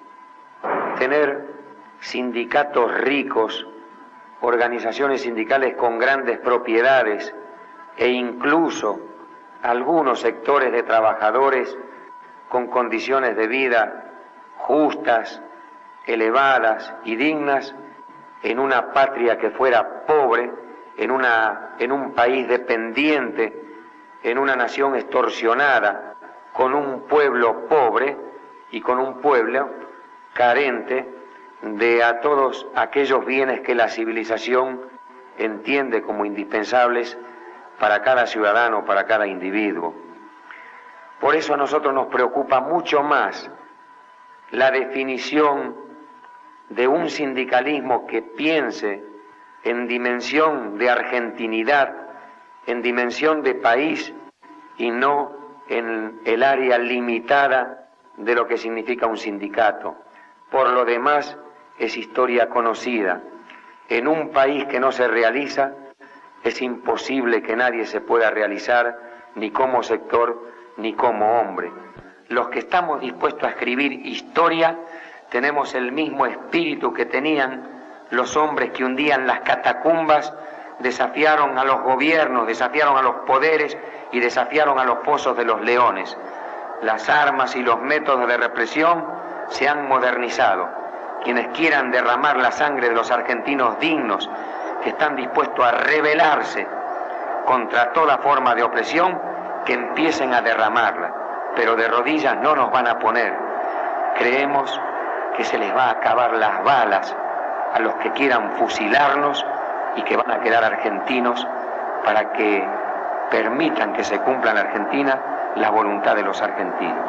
tener sindicatos ricos, organizaciones sindicales con grandes propiedades e incluso algunos sectores de trabajadores con condiciones de vida justas, elevadas y dignas en una patria que fuera pobre, en, una, en un país dependiente, en una nación extorsionada, con un pueblo pobre y con un pueblo carente de a todos aquellos bienes que la civilización entiende como indispensables para cada ciudadano, para cada individuo? Por eso a nosotros nos preocupa mucho más la definición de un sindicalismo que piense en dimensión de argentinidad, en dimensión de país y no en el área limitada de lo que significa un sindicato. Por lo demás, es historia conocida. En un país que no se realiza, es imposible que nadie se pueda realizar, ni como sector, ni como hombre. Los que estamos dispuestos a escribir historia, tenemos el mismo espíritu que tenían los hombres que un día en las catacumbas desafiaron a los gobiernos, desafiaron a los poderes y desafiaron a los pozos de los leones. Las armas y los métodos de represión se han modernizado. Quienes quieran derramar la sangre de los argentinos dignos, que están dispuestos a rebelarse contra toda forma de opresión, que empiecen a derramarla, pero de rodillas no nos van a poner. Creemos que se les va a acabar las balas a los que quieran fusilarnos y que van a quedar argentinos para que permitan que se cumpla en Argentina la voluntad de los argentinos.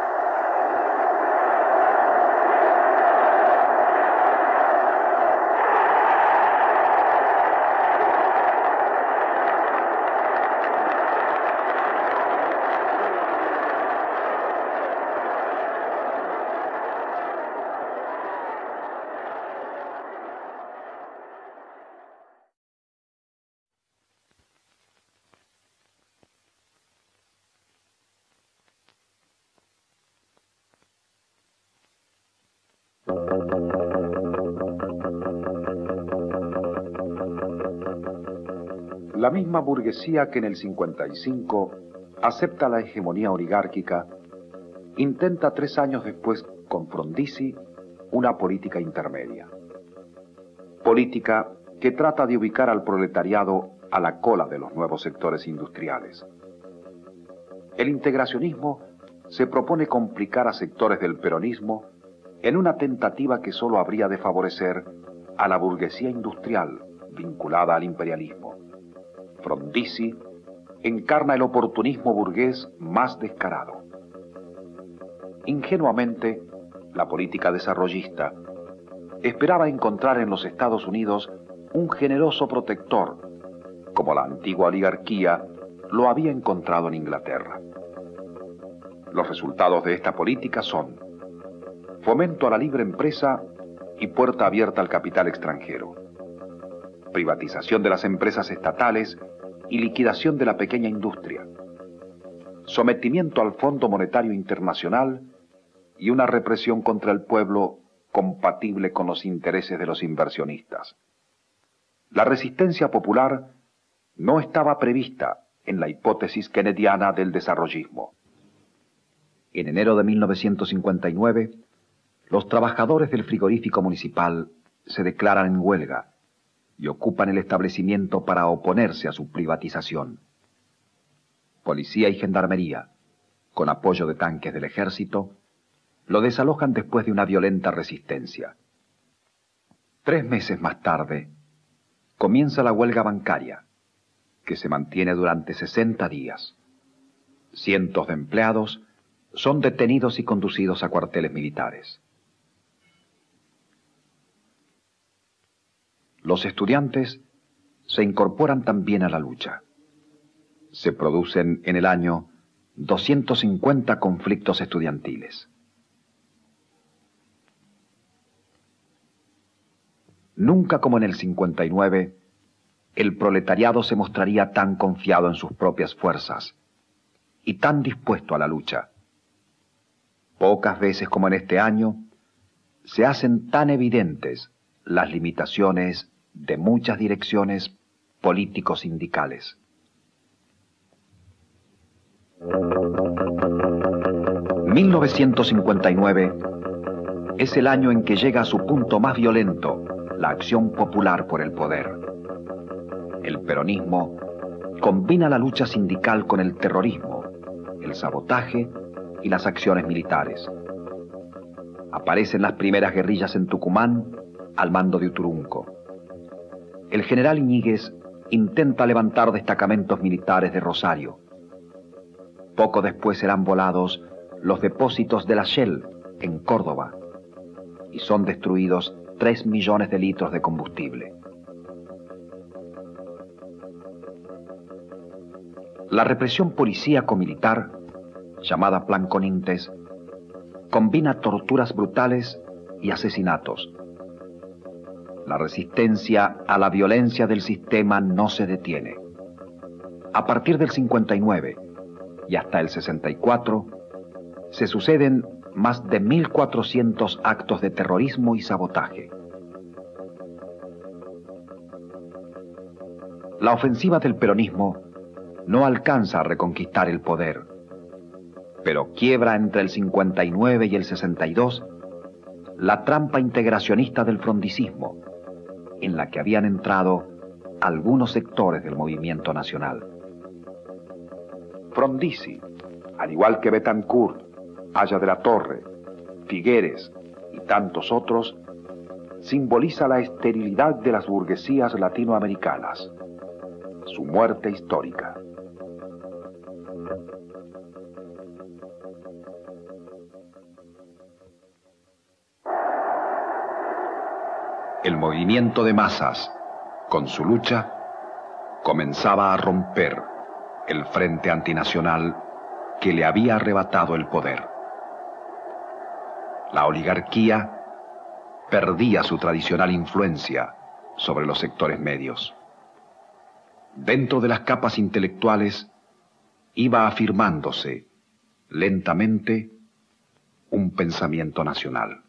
La misma burguesía que en el cincuenta y cinco acepta la hegemonía oligárquica, intenta tres años después con Frondizi una política intermedia. Política que trata de ubicar al proletariado a la cola de los nuevos sectores industriales. El integracionismo se propone complicar a sectores del peronismo en una tentativa que solo habría de favorecer a la burguesía industrial vinculada al imperialismo. Frondizi encarna el oportunismo burgués más descarado. Ingenuamente, la política desarrollista esperaba encontrar en los Estados Unidos un generoso protector, como la antigua oligarquía lo había encontrado en Inglaterra. Los resultados de esta política son fomento a la libre empresa y puerta abierta al capital extranjero, privatización de las empresas estatales y liquidación de la pequeña industria, sometimiento al Fondo Monetario Internacional y una represión contra el pueblo compatible con los intereses de los inversionistas. La resistencia popular no estaba prevista en la hipótesis kennediana del desarrollismo. En enero de mil novecientos cincuenta y nueve, los trabajadores del frigorífico municipal se declaran en huelga y ocupan el establecimiento para oponerse a su privatización. Policía y gendarmería, con apoyo de tanques del ejército, lo desalojan después de una violenta resistencia. Tres meses más tarde, comienza la huelga bancaria, que se mantiene durante sesenta días. Cientos de empleados son detenidos y conducidos a cuarteles militares. los estudiantes se incorporan también a la lucha. Se producen en el año doscientos cincuenta conflictos estudiantiles. Nunca como en el cincuenta y nueve, el proletariado se mostraría tan confiado en sus propias fuerzas y tan dispuesto a la lucha. Pocas veces como en este año, se hacen tan evidentes las limitaciones de muchas direcciones político-sindicales. mil novecientos cincuenta y nueve es el año en que llega a su punto más violento la acción popular por el poder. El peronismo combina la lucha sindical con el terrorismo, el sabotaje y las acciones militares. Aparecen las primeras guerrillas en Tucumán al mando de Utrunco. El general Iñiguez intenta levantar destacamentos militares de Rosario. Poco después serán volados los depósitos de la Shell en Córdoba y son destruidos tres millones de litros de combustible. La represión policíaco-militar, llamada Plan Conintes, combina torturas brutales y asesinatos. La resistencia a la violencia del sistema no se detiene. A partir del cincuenta y nueve y hasta el sesenta y cuatro, se suceden más de mil cuatrocientos actos de terrorismo y sabotaje. La ofensiva del peronismo no alcanza a reconquistar el poder, pero quiebra entre el cincuenta y nueve y el sesenta y dos la trampa integracionista del frondicismo, en la que habían entrado algunos sectores del movimiento nacional. Frondizi, al igual que Betancourt, Aya de la Torre, Figueres y tantos otros, simboliza la esterilidad de las burguesías latinoamericanas, su muerte histórica. El movimiento de masas, con su lucha, comenzaba a romper el frente antinacional que le había arrebatado el poder. La oligarquía perdía su tradicional influencia sobre los sectores medios. Dentro de las capas intelectuales iba afirmándose lentamente un pensamiento nacional.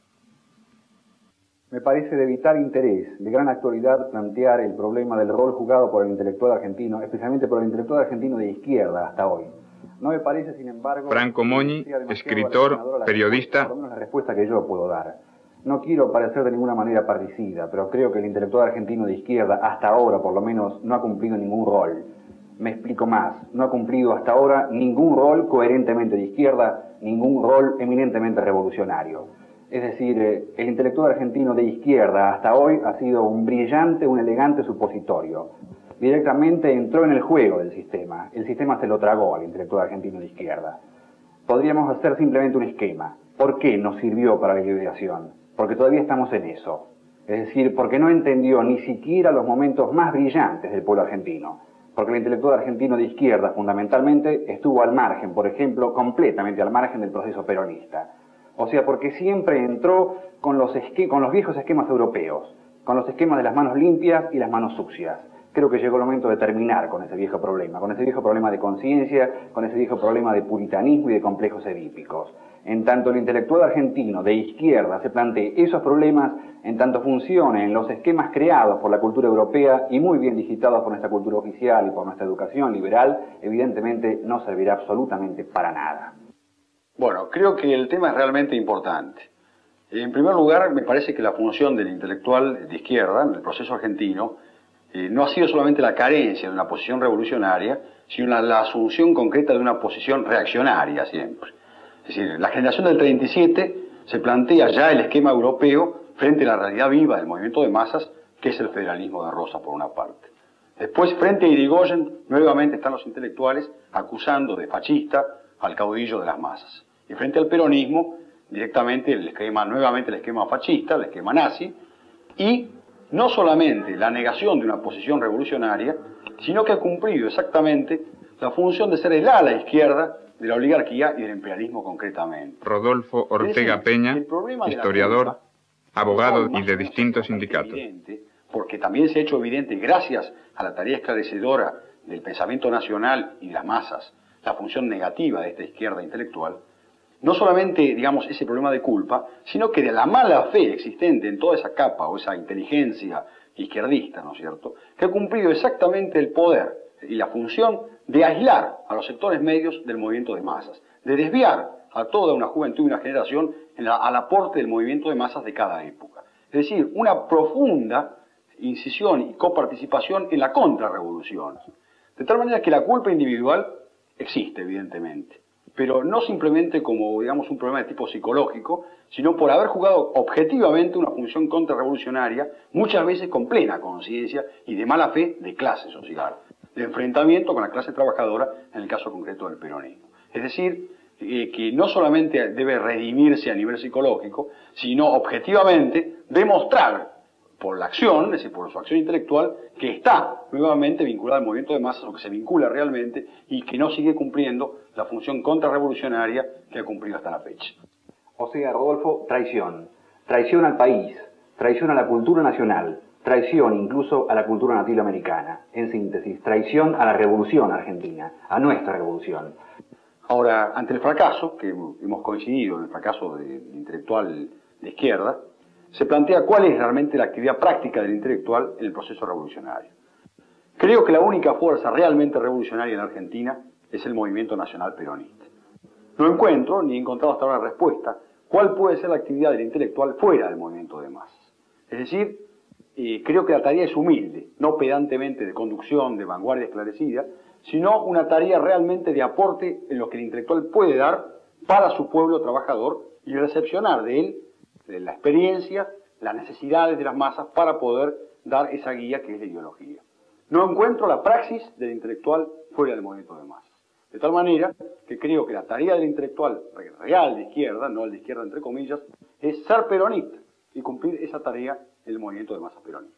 Me parece de vital interés, de gran actualidad, plantear el problema del rol jugado por el intelectual argentino, especialmente por el intelectual argentino de izquierda hasta hoy. No me parece, sin embargo... Franco Moñi, escritor, periodista... Por lo menos la respuesta que yo puedo dar. No quiero parecer de ninguna manera parricida, pero creo que el intelectual argentino de izquierda, hasta ahora por lo menos, no ha cumplido ningún rol. Me explico más, no ha cumplido hasta ahora ningún rol coherentemente de izquierda, ningún rol eminentemente revolucionario. Es decir, el intelectual argentino de izquierda hasta hoy ha sido un brillante, un elegante supositorio. Directamente entró en el juego del sistema. El sistema se lo tragó al intelectual argentino de izquierda. Podríamos hacer simplemente un esquema. ¿Por qué nos sirvió para la liberación? Porque todavía estamos en eso. Es decir, porque no entendió ni siquiera los momentos más brillantes del pueblo argentino. Porque el intelectual argentino de izquierda, fundamentalmente, estuvo al margen, por ejemplo, completamente al margen del proceso peronista. O sea, porque siempre entró con los, esque con los viejos esquemas europeos, con los esquemas de las manos limpias y las manos sucias. Creo que llegó el momento de terminar con ese viejo problema, con ese viejo problema de conciencia, con ese viejo problema de puritanismo y de complejos edípicos. En tanto el intelectual argentino de izquierda se plantee esos problemas, en tanto funcionen los esquemas creados por la cultura europea y muy bien digitados por nuestra cultura oficial y por nuestra educación liberal, evidentemente no servirá absolutamente para nada. Bueno, creo que el tema es realmente importante. En primer lugar, me parece que la función del intelectual de izquierda en el proceso argentino eh, no ha sido solamente la carencia de una posición revolucionaria, sino la, la asunción concreta de una posición reaccionaria siempre. Es decir, la generación del treinta y siete se plantea ya el esquema europeo frente a la realidad viva del movimiento de masas, que es el federalismo de Rosa, por una parte. Después, frente a Irigoyen, nuevamente están los intelectuales acusando de fascista al caudillo de las masas. Y frente al peronismo, directamente el esquema, nuevamente el esquema fascista, el esquema nazi, y no solamente la negación de una posición revolucionaria, sino que ha cumplido exactamente la función de ser el ala izquierda de la oligarquía y del imperialismo concretamente. Rodolfo Ortega Peña, historiador, abogado y de distintos sindicatos. Porque también se ha hecho evidente, gracias a la tarea esclarecedora del pensamiento nacional y de las masas, la función negativa de esta izquierda intelectual, no solamente, digamos, ese problema de culpa, sino que de la mala fe existente en toda esa capa o esa inteligencia izquierdista, ¿no es cierto?, que ha cumplido exactamente el poder y la función de aislar a los sectores medios del movimiento de masas, de desviar a toda una juventud y una generación en la, al aporte del movimiento de masas de cada época. Es decir, una profunda incisión y coparticipación en la contrarrevolución. De tal manera que la culpa individual existe, evidentemente, pero no simplemente como, digamos, un problema de tipo psicológico, sino por haber jugado objetivamente una función contrarrevolucionaria, muchas veces con plena conciencia y de mala fe de clase social, de enfrentamiento con la clase trabajadora, en el caso concreto del peronismo. Es decir, eh, que no solamente debe redimirse a nivel psicológico, sino objetivamente demostrar por la acción, es decir, por su acción intelectual, que está nuevamente vinculada al movimiento de masas, o que se vincula realmente, y que no sigue cumpliendo la función contrarrevolucionaria que ha cumplido hasta la fecha. O sea, Rodolfo, traición. Traición al país, traición a la cultura nacional, traición incluso a la cultura latinoamericana. En síntesis, traición a la revolución argentina, a nuestra revolución. Ahora, ante el fracaso, que hemos coincidido en el fracaso del intelectual de izquierda, se plantea cuál es realmente la actividad práctica del intelectual en el proceso revolucionario. Creo que la única fuerza realmente revolucionaria en la Argentina es el movimiento nacional peronista. No encuentro, ni he encontrado hasta ahora respuesta, cuál puede ser la actividad del intelectual fuera del movimiento de masas. Es decir, eh, creo que la tarea es humilde, no pedantemente de conducción, de vanguardia esclarecida, sino una tarea realmente de aporte en lo que el intelectual puede dar para su pueblo trabajador y recepcionar de él de la experiencia, las necesidades de las masas para poder dar esa guía que es la ideología. No encuentro la praxis del intelectual fuera del movimiento de masas. De tal manera que creo que la tarea del intelectual real de izquierda, no el de izquierda entre comillas, es ser peronista y cumplir esa tarea en el movimiento de masas peronista.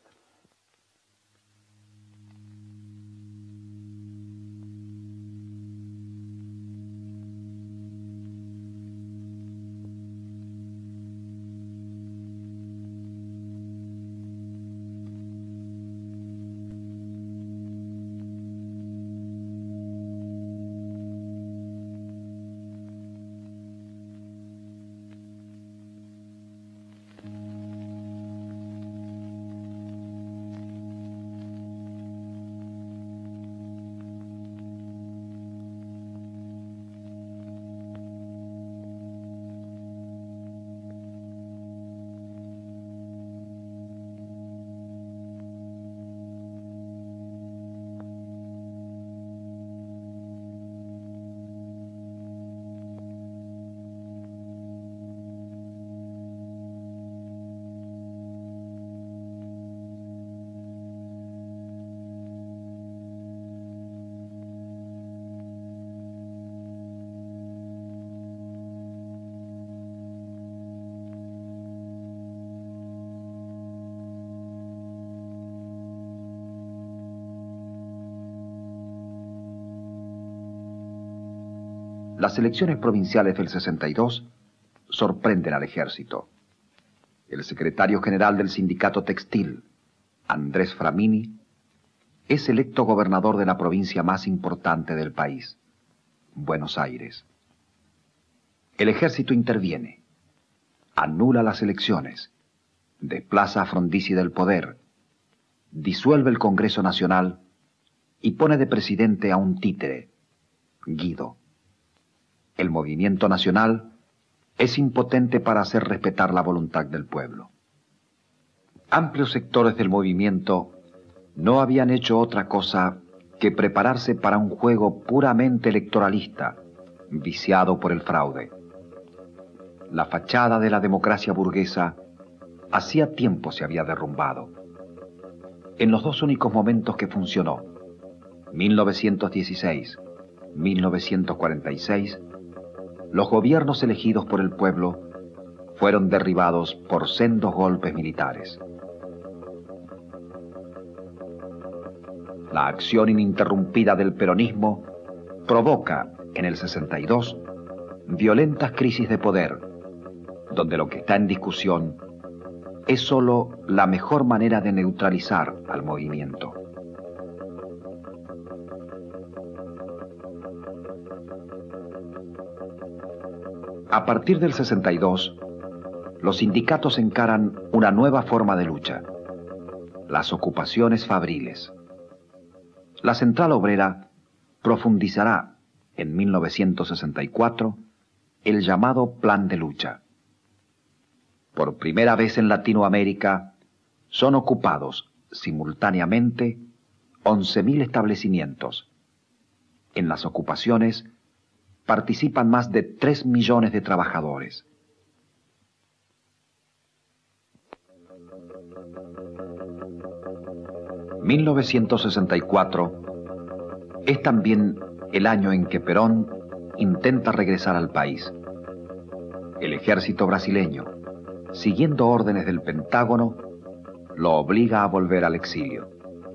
Las elecciones provinciales del sesenta y dos sorprenden al ejército. El secretario general del sindicato textil, Andrés Framini, es electo gobernador de la provincia más importante del país, Buenos Aires. El ejército interviene, anula las elecciones, desplaza a Frondizi del poder, disuelve el Congreso Nacional y pone de presidente a un títere, Guido. El movimiento nacional es impotente para hacer respetar la voluntad del pueblo. Amplios sectores del movimiento no habían hecho otra cosa que prepararse para un juego puramente electoralista, viciado por el fraude. La fachada de la democracia burguesa hacía tiempo se había derrumbado. En los dos únicos momentos que funcionó, mil novecientos dieciséis, mil novecientos cuarenta y seis, los gobiernos elegidos por el pueblo fueron derribados por sendos golpes militares. la acción ininterrumpida del peronismo provoca en el sesenta y dos violentas crisis de poder, donde lo que está en discusión es sólo la mejor manera de neutralizar al movimiento. A partir del sesenta y dos, los sindicatos encaran una nueva forma de lucha: las ocupaciones fabriles. La Central Obrera profundizará en mil novecientos sesenta y cuatro el llamado Plan de Lucha. Por primera vez en Latinoamérica son ocupados simultáneamente once mil establecimientos. En las ocupaciones participan más de tres millones de trabajadores. mil novecientos sesenta y cuatro es también el año en que Perón intenta regresar al país. El ejército brasileño, siguiendo órdenes del Pentágono, lo obliga a volver al exilio.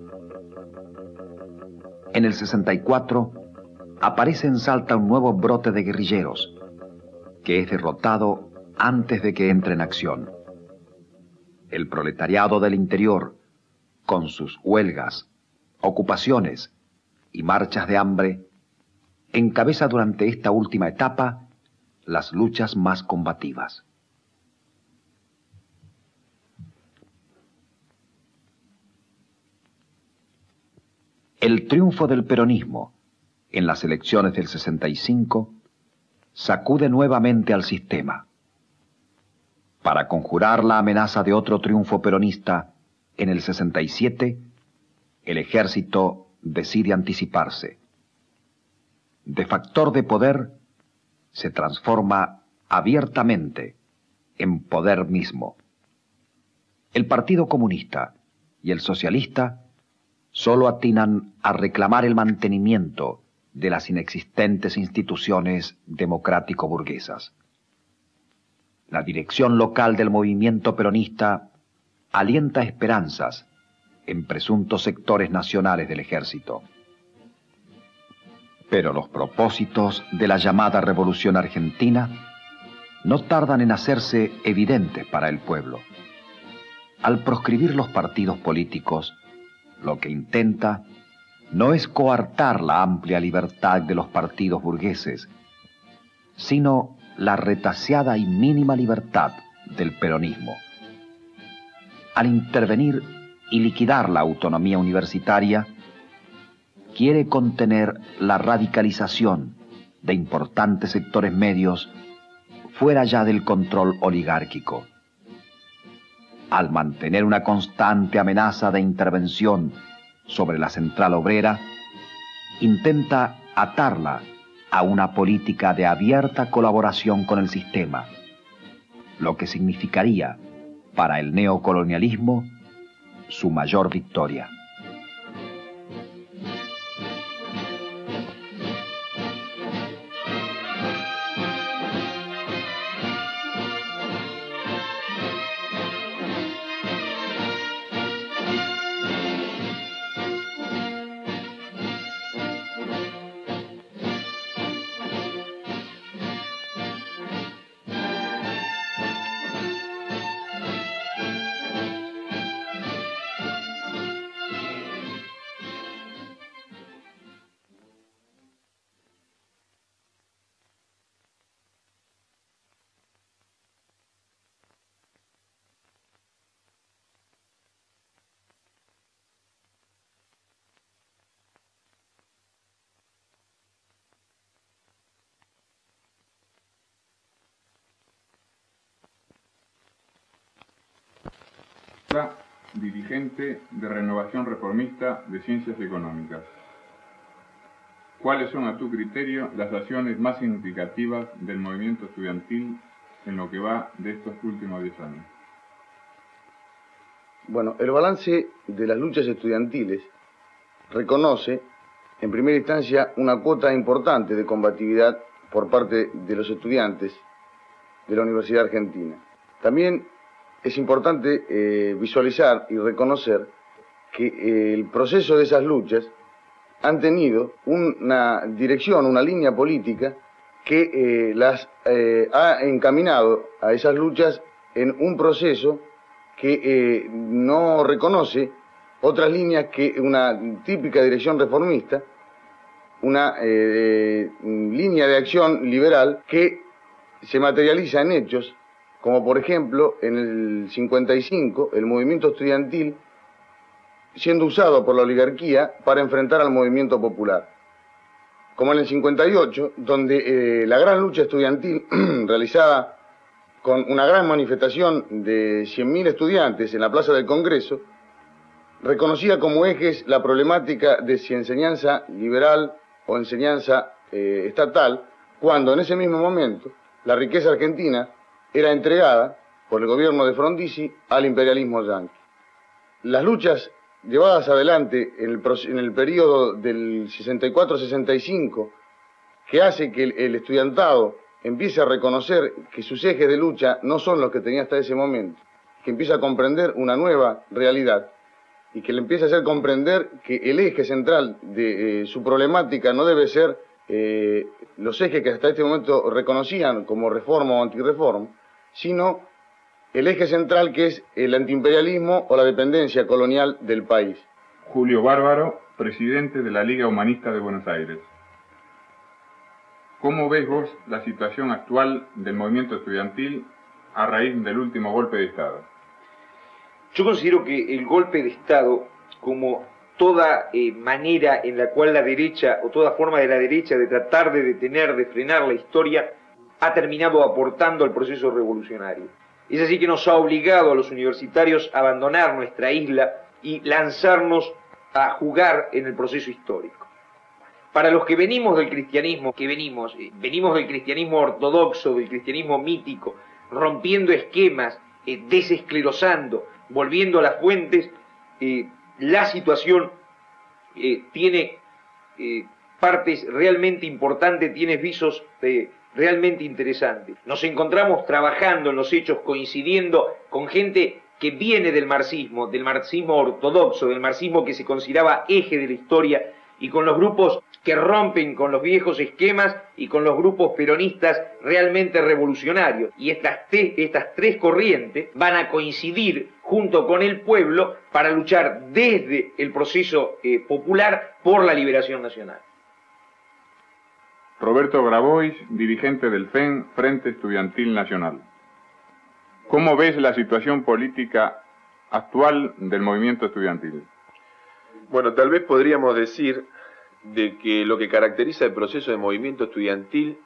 En el sesenta y cuatro aparece en Salta un nuevo brote de guerrilleros, que es derrotado antes de que entre en acción. El proletariado del interior, con sus huelgas, ocupaciones y marchas de hambre, encabeza durante esta última etapa las luchas más combativas. El triunfo del peronismo en las elecciones del sesenta y cinco sacude nuevamente al sistema. Para conjurar la amenaza de otro triunfo peronista en el sesenta y siete, el ejército decide anticiparse. De factor de poder, se transforma abiertamente en poder mismo. El Partido Comunista y el Socialista solo atinan a reclamar el mantenimiento de las inexistentes instituciones democrático-burguesas. La dirección local del movimiento peronista alienta esperanzas en presuntos sectores nacionales del ejército. Pero los propósitos de la llamada Revolución Argentina no tardan en hacerse evidentes para el pueblo. Al proscribir los partidos políticos, lo que intenta no es coartar la amplia libertad de los partidos burgueses, sino la retaseada y mínima libertad del peronismo. Al intervenir y liquidar la autonomía universitaria, quiere contener la radicalización de importantes sectores medios fuera ya del control oligárquico. Al mantener una constante amenaza de intervención sobre la Central Obrera, intenta atarla a una política de abierta colaboración con el sistema, lo que significaría para el neocolonialismo su mayor victoria. Dirigente de Renovación Reformista de Ciencias Económicas. ¿Cuáles son, a tu criterio, las acciones más significativas del movimiento estudiantil en lo que va de estos últimos diez años? Bueno, el balance de las luchas estudiantiles reconoce, en primera instancia, una cuota importante de combatividad por parte de los estudiantes de la Universidad Argentina. También es importante eh, visualizar y reconocer que eh, el proceso de esas luchas han tenido una dirección, una línea política que eh, las eh, ha encaminado a esas luchas en un proceso que eh, no reconoce otras líneas que una típica dirección reformista, una eh, línea de acción liberal que se materializa en hechos, como por ejemplo en el cincuenta y cinco el movimiento estudiantil siendo usado por la oligarquía para enfrentar al movimiento popular, como en el cincuenta y ocho, donde eh, la gran lucha estudiantil realizada con una gran manifestación de cien mil estudiantes en la Plaza del Congreso, reconocía como ejes la problemática de si enseñanza liberal o enseñanza eh, estatal, cuando en ese mismo momento la riqueza argentina era entregada por el gobierno de Frondizi al imperialismo yanqui. Las luchas llevadas adelante en el, en el periodo del sesenta y cuatro sesenta y cinco, que hace que el, el estudiantado empiece a reconocer que sus ejes de lucha no son los que tenía hasta ese momento, que empieza a comprender una nueva realidad y que le empieza a hacer comprender que el eje central de eh, su problemática no debe ser eh, los ejes que hasta este momento reconocían como reforma o antirreforma, sino el eje central que es el antiimperialismo o la dependencia colonial del país. Julio Bárbaro, presidente de la Liga Humanista de Buenos Aires. ¿Cómo ves vos la situación actual del movimiento estudiantil a raíz del último golpe de Estado? Yo considero que el golpe de Estado, como toda eh, manera en la cual la derecha, o toda forma de la derecha de tratar de detener, de frenar la historia, ha terminado aportando al proceso revolucionario. Es así que nos ha obligado a los universitarios a abandonar nuestra isla y lanzarnos a jugar en el proceso histórico. Para los que venimos del cristianismo, que venimos, eh, venimos del cristianismo ortodoxo, del cristianismo mítico, rompiendo esquemas, eh, desesclerosando, volviendo a las fuentes, eh, la situación eh, tiene eh, partes realmente importantes, tiene visos eh, realmente interesantes. Nos encontramos trabajando en los hechos, coincidiendo con gente que viene del marxismo, del marxismo ortodoxo, del marxismo que se consideraba eje de la historia, y con los grupos que rompen con los viejos esquemas y con los grupos peronistas realmente revolucionarios. Y estas, estas tres corrientes van a coincidir junto con el pueblo para luchar desde el proceso eh, popular por la liberación nacional. Roberto Grabois, dirigente del F E N, Frente Estudiantil Nacional. ¿Cómo ves la situación política actual del movimiento estudiantil? Bueno, tal vez podríamos decir de que lo que caracteriza el proceso de movimiento estudiantil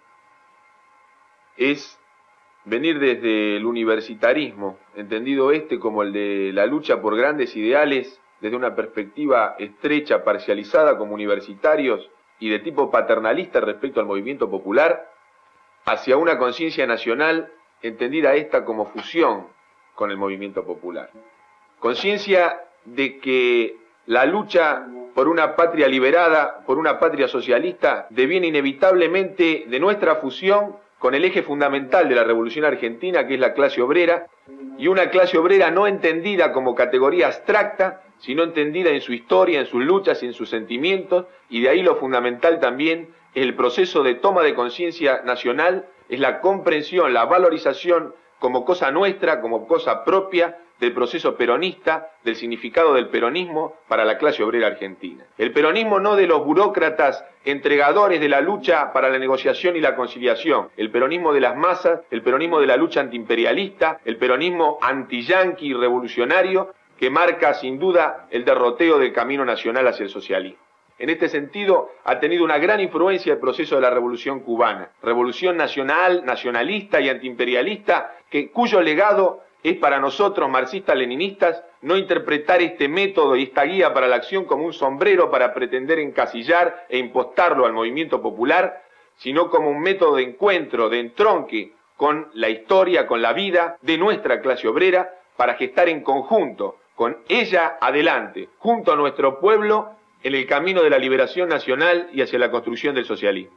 es venir desde el universitarismo, entendido este como el de la lucha por grandes ideales desde una perspectiva estrecha, parcializada como universitarios y de tipo paternalista respecto al movimiento popular, hacia una conciencia nacional entendida esta como fusión con el movimiento popular. Conciencia de que la lucha por una patria liberada, por una patria socialista, deviene inevitablemente de nuestra fusión con el eje fundamental de la Revolución Argentina, que es la clase obrera, y una clase obrera no entendida como categoría abstracta, sino entendida en su historia, en sus luchas y en sus sentimientos, y de ahí lo fundamental también es el proceso de toma de conciencia nacional, es la comprensión, la valorización como cosa nuestra, como cosa propia, del proceso peronista, del significado del peronismo para la clase obrera argentina. El peronismo no de los burócratas entregadores de la lucha para la negociación y la conciliación, el peronismo de las masas, el peronismo de la lucha antiimperialista, el peronismo antiyanqui y revolucionario que marca sin duda el derroteo del camino nacional hacia el socialismo. En este sentido, ha tenido una gran influencia el proceso de la Revolución Cubana, revolución nacional, nacionalista y antiimperialista, que, cuyo legado es para nosotros, marxistas-leninistas, no interpretar este método y esta guía para la acción como un sombrero para pretender encasillar e impostarlo al movimiento popular, sino como un método de encuentro, de entronque con la historia, con la vida de nuestra clase obrera, para gestar en conjunto, con ella adelante, junto a nuestro pueblo, en el camino de la liberación nacional y hacia la construcción del socialismo.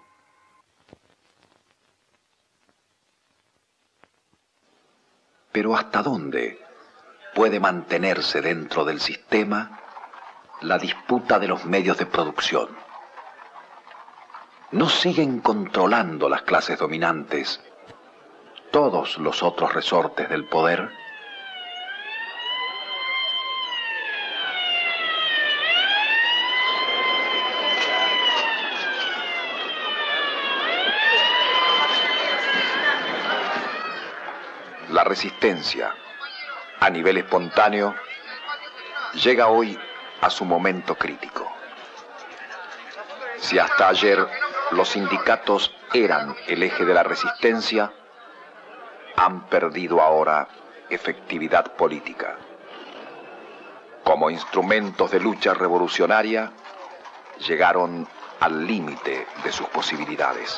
Pero ¿hasta dónde puede mantenerse dentro del sistema la disputa de los medios de producción. ¿No siguen controlando las clases dominantes todos los otros resortes del poder? La resistencia, a nivel espontáneo, llega hoy a su momento crítico. Si hasta ayer los sindicatos eran el eje de la resistencia, han perdido ahora efectividad política. Como instrumentos de lucha revolucionaria, llegaron al límite de sus posibilidades.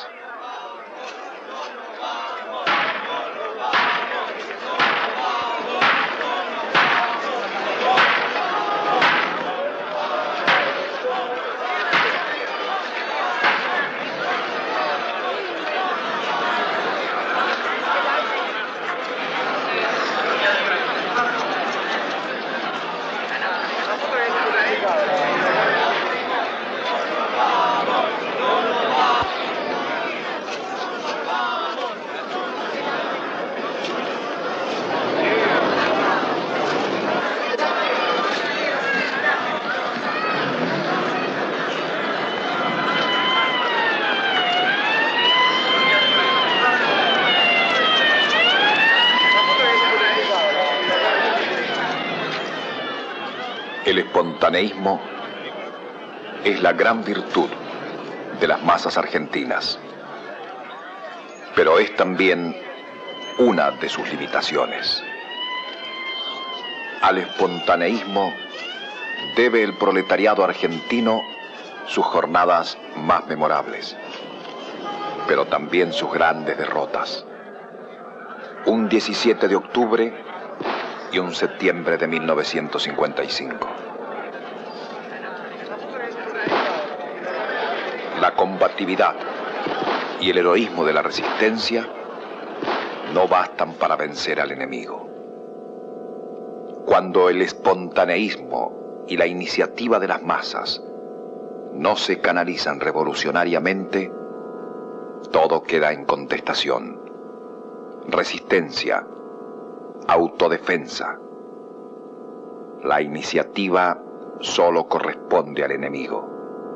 El espontaneísmo es la gran virtud de las masas argentinas, pero es también una de sus limitaciones. Al espontaneísmo debe el proletariado argentino sus jornadas más memorables, pero también sus grandes derrotas. Un diecisiete de octubre y un septiembre de mil novecientos cincuenta y cinco. La combatividad y el heroísmo de la resistencia no bastan para vencer al enemigo. Cuando el espontaneísmo y la iniciativa de las masas no se canalizan revolucionariamente, todo queda en contestación. Resistencia, autodefensa. La iniciativa solo corresponde al enemigo.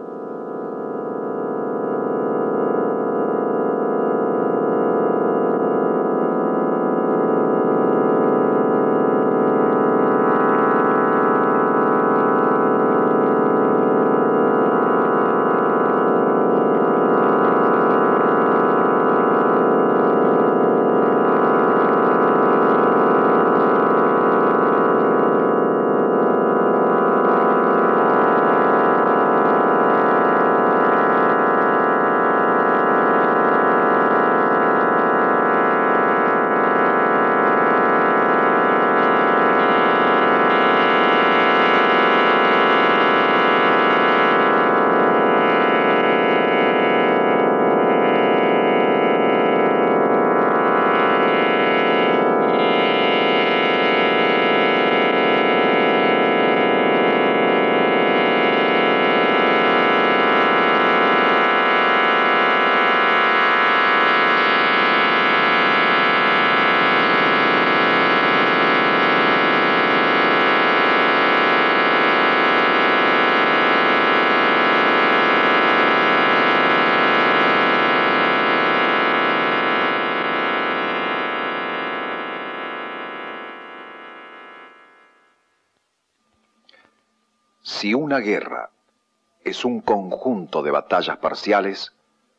Si una guerra es un conjunto de batallas parciales,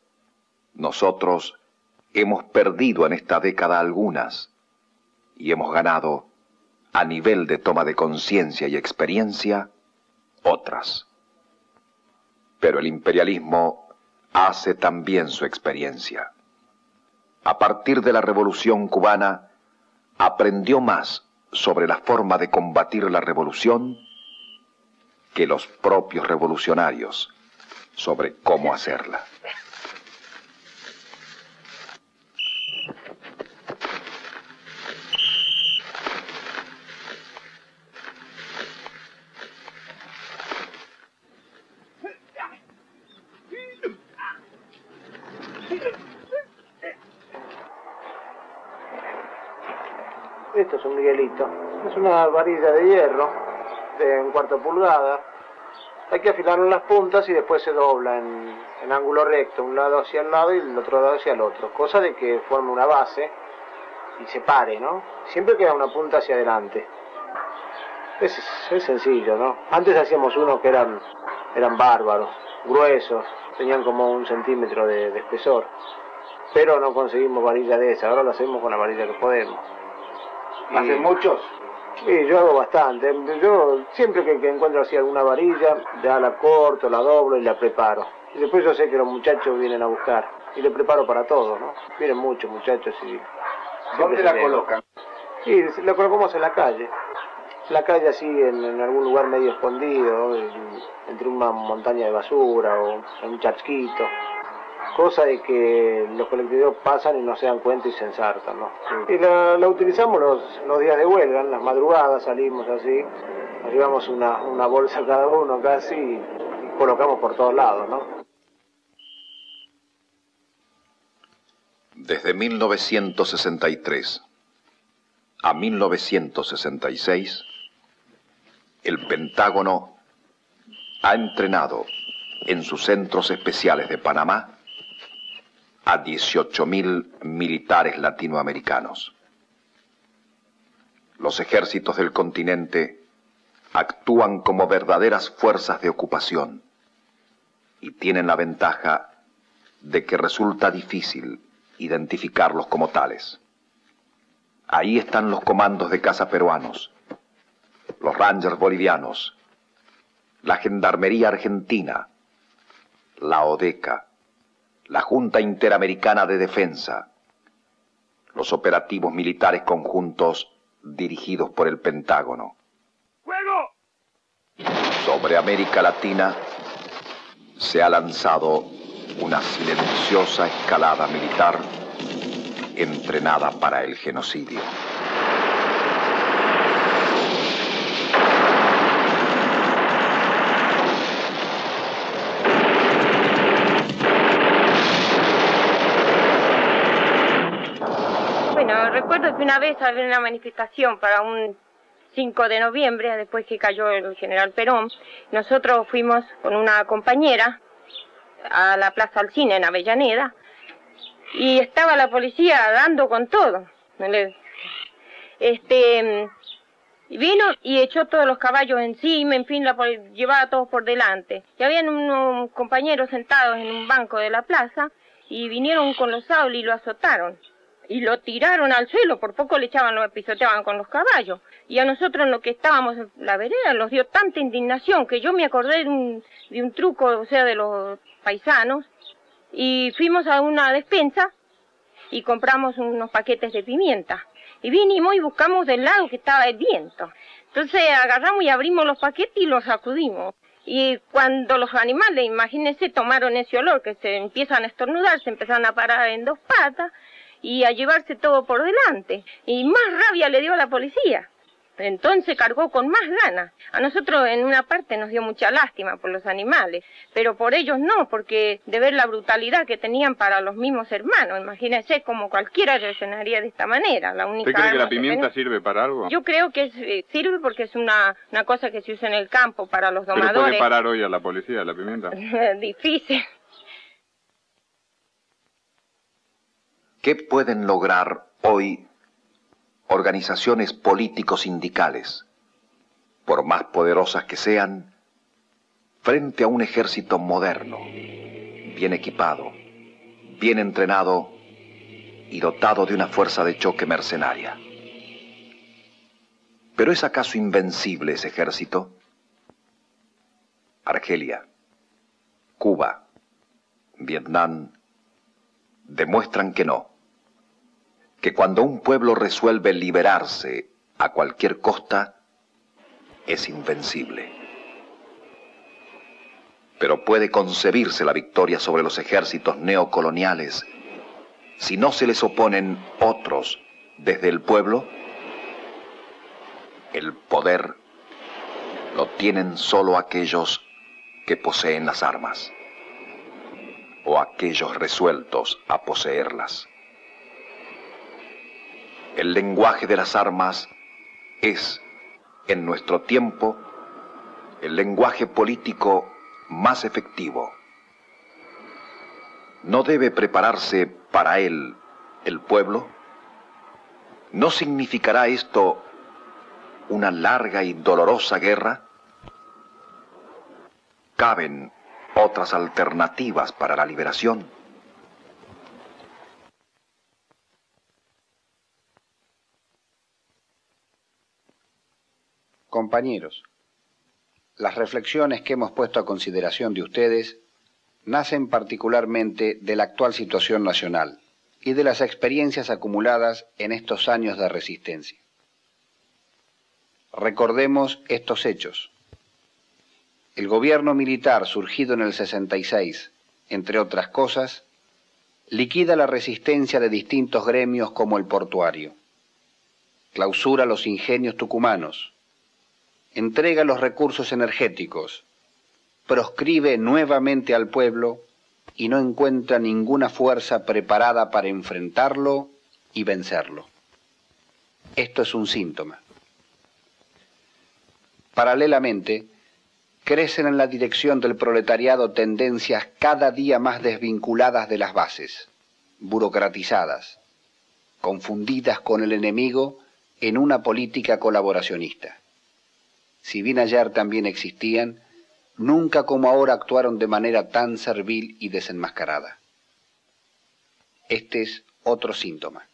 nosotros hemos perdido en esta década algunas y hemos ganado, a nivel de toma de conciencia y experiencia, otras. Pero el imperialismo hace también su experiencia. A partir de la Revolución Cubana, aprendió más sobre la forma de combatir la revolución que los propios revolucionarios sobre cómo hacerla. Esto es un Miguelito. Es una varilla de hierro de un cuarto pulgada. Hay que afilarlo en las puntas y después se dobla en, en ángulo recto, un lado hacia el lado y el otro lado hacia el otro. Cosa de que forme una base y se pare, ¿no? Siempre queda una punta hacia adelante. Es, es sencillo, ¿no? Antes hacíamos unos que eran, eran bárbaros, gruesos, tenían como un centímetro de, de espesor. Pero no conseguimos varilla de esa, ahora lo hacemos con la varilla que podemos. ¿Hacen muchos? Sí, yo hago bastante. Yo siempre que, que encuentro así alguna varilla, ya la corto, la doblo y la preparo. Y después yo sé que los muchachos vienen a buscar. Y le preparo para todos, ¿no? Vienen muchos muchachos y... ¿Dónde la colocan? Sí, la colocamos en la calle. En la calle así, en, en algún lugar medio escondido, en, entre una montaña de basura o en un chasquito. Cosa de que los colectivos pasan y no se dan cuenta y se ensartan, ¿no? Y la, la utilizamos los, los días de huelga, en las madrugadas salimos así, nos llevamos una, una bolsa cada uno casi y, y colocamos por todos lados, ¿no? Desde mil novecientos sesenta y tres a mil novecientos sesenta y seis, el Pentágono ha entrenado en sus centros especiales de Panamá a dieciocho mil militares latinoamericanos. Los ejércitos del continente actúan como verdaderas fuerzas de ocupación y tienen la ventaja de que resulta difícil identificarlos como tales. Ahí están los comandos de caza peruanos, los Rangers bolivianos, la Gendarmería Argentina, la ODECA, la Junta Interamericana de Defensa, los operativos militares conjuntos dirigidos por el Pentágono. ¡Fuego! Sobre América Latina se ha lanzado una silenciosa escalada militar entrenada para el genocidio. Bueno, recuerdo que una vez había una manifestación para un cinco de noviembre, después que cayó el general Perón. Nosotros fuimos con una compañera a la Plaza Alsina en Avellaneda y estaba la policía dando con todo. Este vino y echó todos los caballos encima, en fin, la llevaba a todos por delante. Y habían unos compañeros sentados en un banco de la plaza y vinieron con los sables y lo azotaron. Y lo tiraron al suelo, por poco le echaban, lo pisoteaban con los caballos. Y a nosotros, en lo que estábamos en la vereda, nos dio tanta indignación que yo me acordé de un, de un truco, o sea, de los paisanos, y fuimos a una despensa y compramos unos paquetes de pimienta. Y vinimos y buscamos del lado que estaba el viento. Entonces agarramos y abrimos los paquetes y los sacudimos. Y cuando los animales, imagínense, tomaron ese olor, que se empiezan a estornudar, se empezaron a parar en dos patas, y a llevarse todo por delante. Y más rabia le dio a la policía. Entonces cargó con más ganas. A nosotros en una parte nos dio mucha lástima por los animales, pero por ellos no, porque de ver la brutalidad que tenían para los mismos hermanos. Imagínense como cualquiera reaccionaría de esta manera. La única ¿Usted cree que la arma que pimienta tenemos- sirve para algo? Yo creo que es- eh, sirve porque es una, una cosa que se usa en el campo para los ¿Pero puede domadores. parar hoy a la policía la pimienta? Difícil. ¿Qué pueden lograr hoy organizaciones político-sindicales, por más poderosas que sean, frente a un ejército moderno, bien equipado, bien entrenado y dotado de una fuerza de choque mercenaria? ¿Pero es acaso invencible ese ejército? Argelia, Cuba, Vietnam demuestran que no, que cuando un pueblo resuelve liberarse a cualquier costa, es invencible. Pero puede concebirse la victoria sobre los ejércitos neocoloniales si no se les oponen otros desde el pueblo. El poder lo tienen solo aquellos que poseen las armas. o aquellos resueltos a poseerlas. El lenguaje de las armas es, en nuestro tiempo, el lenguaje político más efectivo. ¿No debe prepararse para él el pueblo? ¿No significará esto una larga y dolorosa guerra? ¿Caben otras alternativas para la liberación? Compañeros, las reflexiones que hemos puesto a consideración de ustedes nacen particularmente de la actual situación nacional y de las experiencias acumuladas en estos años de resistencia. Recordemos estos hechos. El gobierno militar surgido en el sesenta y seis, entre otras cosas, liquida la resistencia de distintos gremios como el portuario, clausura los ingenios tucumanos, entrega los recursos energéticos, proscribe nuevamente al pueblo y no encuentra ninguna fuerza preparada para enfrentarlo y vencerlo. Esto es un síntoma. Paralelamente, crecen en la dirección del proletariado tendencias cada día más desvinculadas de las bases, burocratizadas, confundidas con el enemigo en una política colaboracionista. Si bien ayer también existían, nunca como ahora actuaron de manera tan servil y desenmascarada. Este es otro síntoma.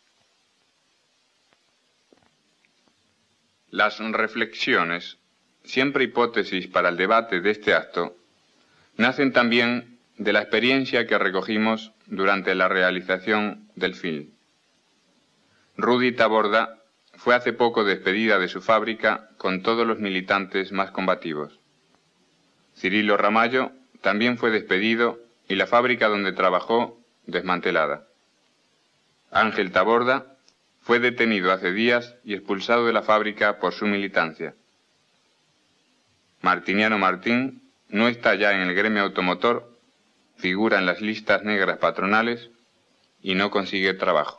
Las reflexiones, siempre hipótesis para el debate de este acto, nacen también de la experiencia que recogimos durante la realización del film. Rudy Taborda fue hace poco despedida de su fábrica con todos los militantes más combativos. Cirilo Ramallo también fue despedido y la fábrica donde trabajó desmantelada. Ángel Taborda fue detenido hace días y expulsado de la fábrica por su militancia. Martiniano Martín no está ya en el gremio automotor, figura en las listas negras patronales y no consigue trabajo.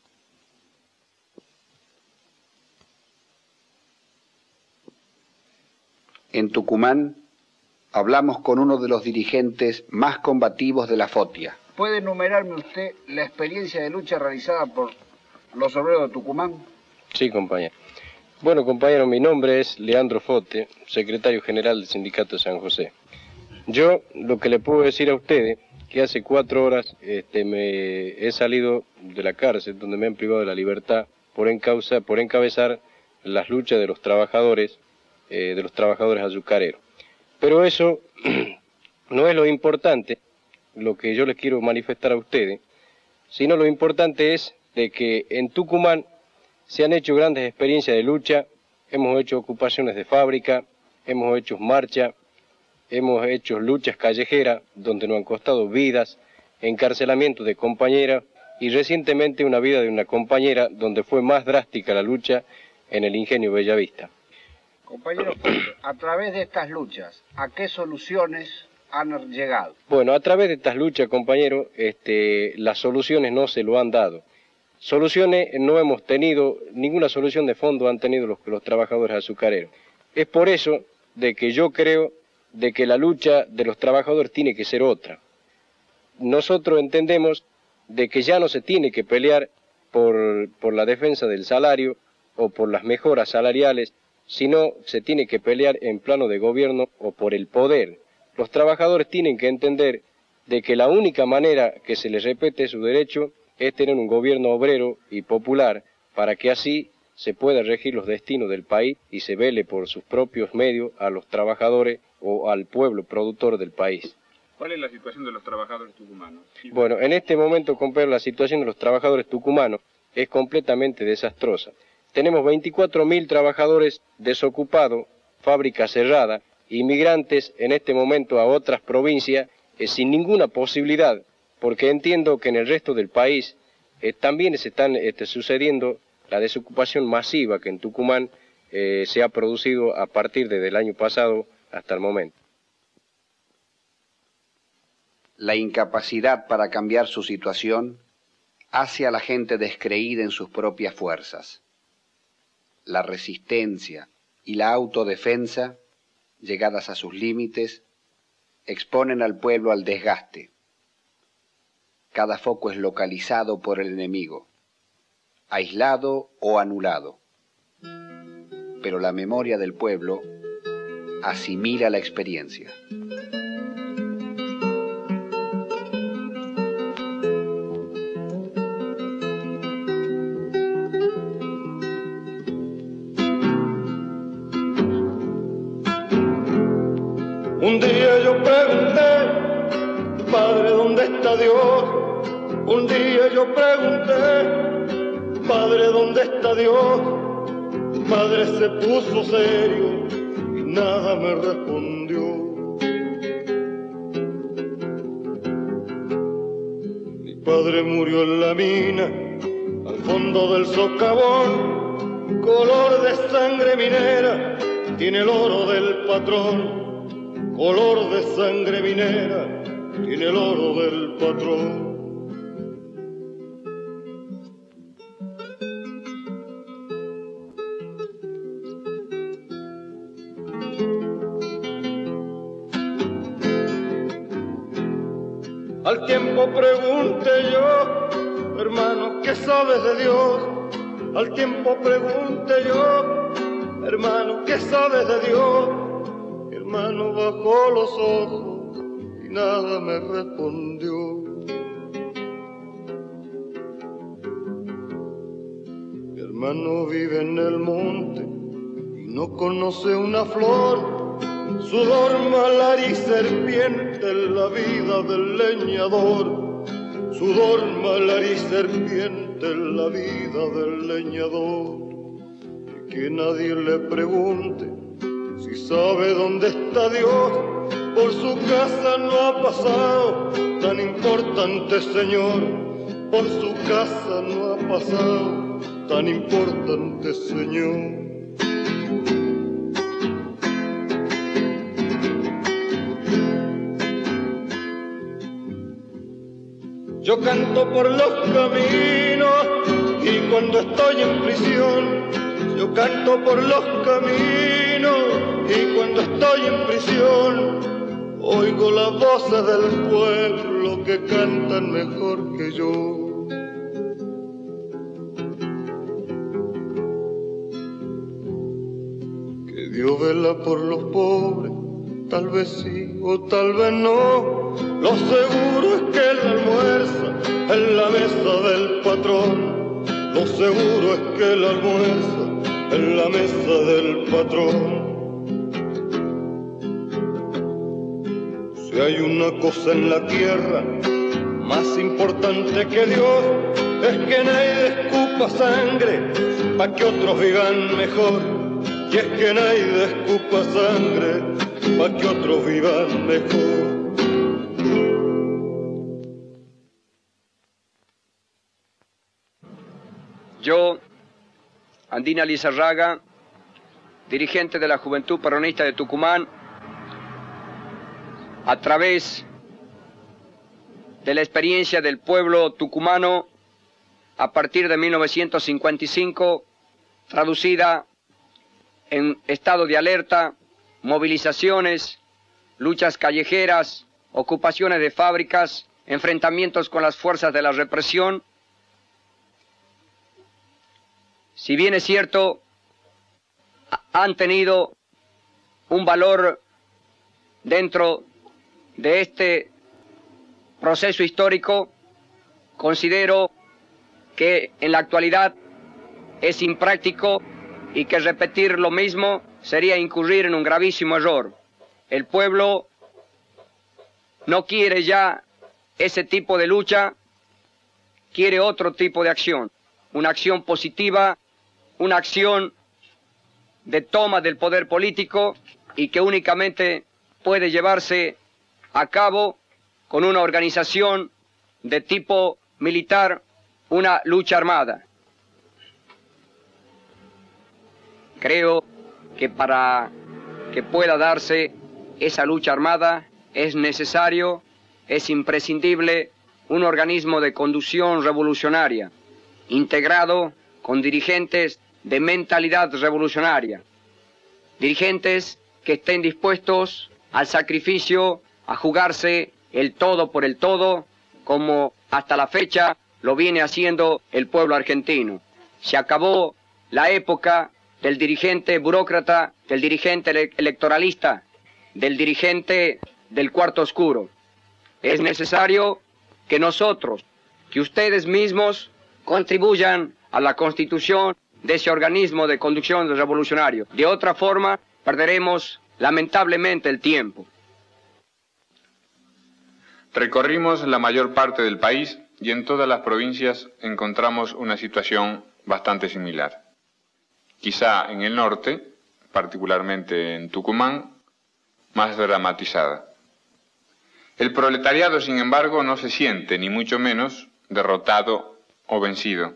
En Tucumán hablamos con uno de los dirigentes más combativos de la FOTIA. ¿Puede enumerarme usted la experiencia de lucha realizada por los obreros de Tucumán? Sí, compañero. Bueno, compañero, mi nombre es Leandro Fote, secretario general del Sindicato de San José. Yo lo que le puedo decir a ustedes, que hace cuatro horas este, me he salido de la cárcel, donde me han privado de la libertad, por, encausa, por encabezar las luchas de los trabajadores, eh, de los trabajadores azucareros. Pero eso no es lo importante, lo que yo les quiero manifestar a ustedes, sino lo importante es de que en Tucumán se han hecho grandes experiencias de lucha, hemos hecho ocupaciones de fábrica, hemos hecho marcha, hemos hecho luchas callejeras donde nos han costado vidas, encarcelamiento de compañeras y recientemente una vida de una compañera donde fue más drástica la lucha en el ingenio Bellavista. Compañero, a través de estas luchas, ¿a qué soluciones han llegado? Bueno, a través de estas luchas, compañero, este, las soluciones no se lo han dado. Soluciones no hemos tenido, ninguna solución de fondo han tenido los, los trabajadores azucareros. Es por eso de que yo creo de que la lucha de los trabajadores tiene que ser otra. Nosotros entendemos de que ya no se tiene que pelear por, por la defensa del salario o por las mejoras salariales, sino se tiene que pelear en plano de gobierno o por el poder. Los trabajadores tienen que entender de que la única manera que se les respete su derecho es tener un gobierno obrero y popular para que así se pueda regir los destinos del país y se vele por sus propios medios a los trabajadores o al pueblo productor del país. ¿Cuál es la situación de los trabajadores tucumanos? Bueno, en este momento, compañero, la situación de los trabajadores tucumanos es completamente desastrosa. Tenemos veinticuatro mil trabajadores desocupados, fábricas cerradas, inmigrantes en este momento a otras provincias eh, sin ninguna posibilidad, porque entiendo que en el resto del país eh, también se están este, sucediendo la desocupación masiva que en Tucumán eh, se ha producido a partir desde el año pasado hasta el momento. La incapacidad para cambiar su situación hace a la gente descreída en sus propias fuerzas. La resistencia y la autodefensa, llegadas a sus límites, exponen al pueblo al desgaste. Cada foco es localizado por el enemigo, aislado o anulado. Pero la memoria del pueblo asimila la experiencia. Un día yo pregunté, Padre, ¿dónde está Dios? Un día yo pregunté, Padre, ¿dónde está Dios? Padre se puso serio y nada me respondió. Mi padre murió en la mina, al fondo del socavón, color de sangre minera, tiene el oro del patrón. Color de sangre minera, tiene el oro del patrón. Al tiempo pregunté yo, hermano, ¿qué sabes de Dios? Al tiempo pregunté yo, hermano, ¿qué sabes de Dios? Mi hermano bajó los ojos y nada me respondió. Mi hermano vive en el monte y no conoce una flor. Sudor, malar y serpiente en la vida del leñador. Sudor, malar y serpiente en la vida del leñador. Y que nadie le pregunte si sabe dónde está Dios, por su casa no ha pasado tan importante señor, por su casa no ha pasado tan importante señor. Yo canto por los caminos y cuando estoy en prisión, yo canto por los caminos y cuando estoy en prisión, oigo las voces del pueblo que cantan mejor que yo. Que Dios vela por los pobres, tal vez sí o tal vez no. Lo seguro es que él almuerza en la mesa del patrón. Lo seguro es que él almuerza en la mesa del patrón. Si hay una cosa en la tierra más importante que Dios, es que nadie escupa sangre pa' que otros vivan mejor. Y es que nadie escupa sangre pa' que otros vivan mejor. Yo, Andina Lizarraga, dirigente de la Juventud Peronista de Tucumán, a través de la experiencia del pueblo tucumano a partir de mil novecientos cincuenta y cinco, traducida en estado de alerta, movilizaciones, luchas callejeras, ocupaciones de fábricas, enfrentamientos con las fuerzas de la represión. Si bien es cierto, han tenido un valor dentro de este proceso histórico, considero que en la actualidad es impráctico y que repetir lo mismo sería incurrir en un gravísimo error. El pueblo no quiere ya ese tipo de lucha, quiere otro tipo de acción, una acción positiva, una acción de toma del poder político y que únicamente puede llevarse a cabo con una organización de tipo militar, una lucha armada. Creo que para que pueda darse esa lucha armada es necesario es imprescindible un organismo de conducción revolucionaria, integrado con dirigentes de mentalidad revolucionaria, dirigentes que estén dispuestos al sacrificio, a jugarse el todo por el todo, como hasta la fecha lo viene haciendo el pueblo argentino. Se acabó la época del dirigente burócrata, del dirigente ele- electoralista, del dirigente del cuarto oscuro. Es necesario que nosotros, que ustedes mismos contribuyan a la constitución de ese organismo de conducción revolucionario. De otra forma, perderemos lamentablemente el tiempo. Recorrimos la mayor parte del país y en todas las provincias encontramos una situación bastante similar. Quizá en el norte, particularmente en Tucumán, más dramatizada. El proletariado, sin embargo, no se siente, ni mucho menos, derrotado o vencido.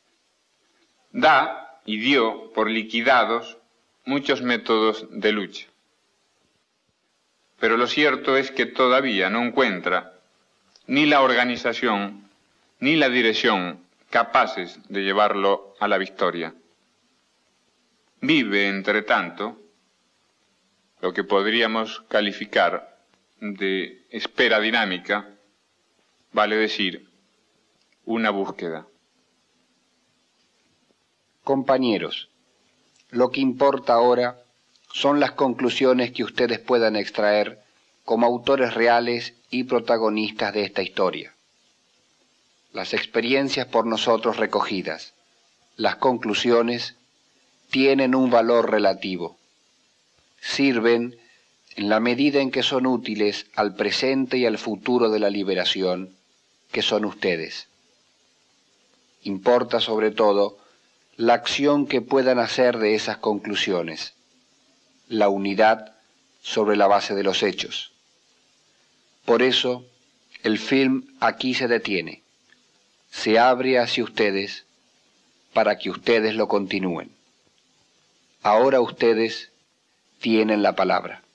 Da y dio por liquidados muchos métodos de lucha. Pero lo cierto es que todavía no encuentra ni la organización ni la dirección capaces de llevarlo a la victoria. Vive, entre tanto, lo que podríamos calificar de espera dinámica, vale decir, una búsqueda. Compañeros, lo que importa ahora son las conclusiones que ustedes puedan extraer como autores reales y protagonistas de esta historia. Las experiencias por nosotros recogidas, las conclusiones, tienen un valor relativo. Sirven en la medida en que son útiles al presente y al futuro de la liberación, que son ustedes. Importa sobre todo la acción que puedan hacer de esas conclusiones, la unidad sobre la base de los hechos. Por eso, el film aquí se detiene, se abre hacia ustedes para que ustedes lo continúen. Ahora ustedes tienen la palabra.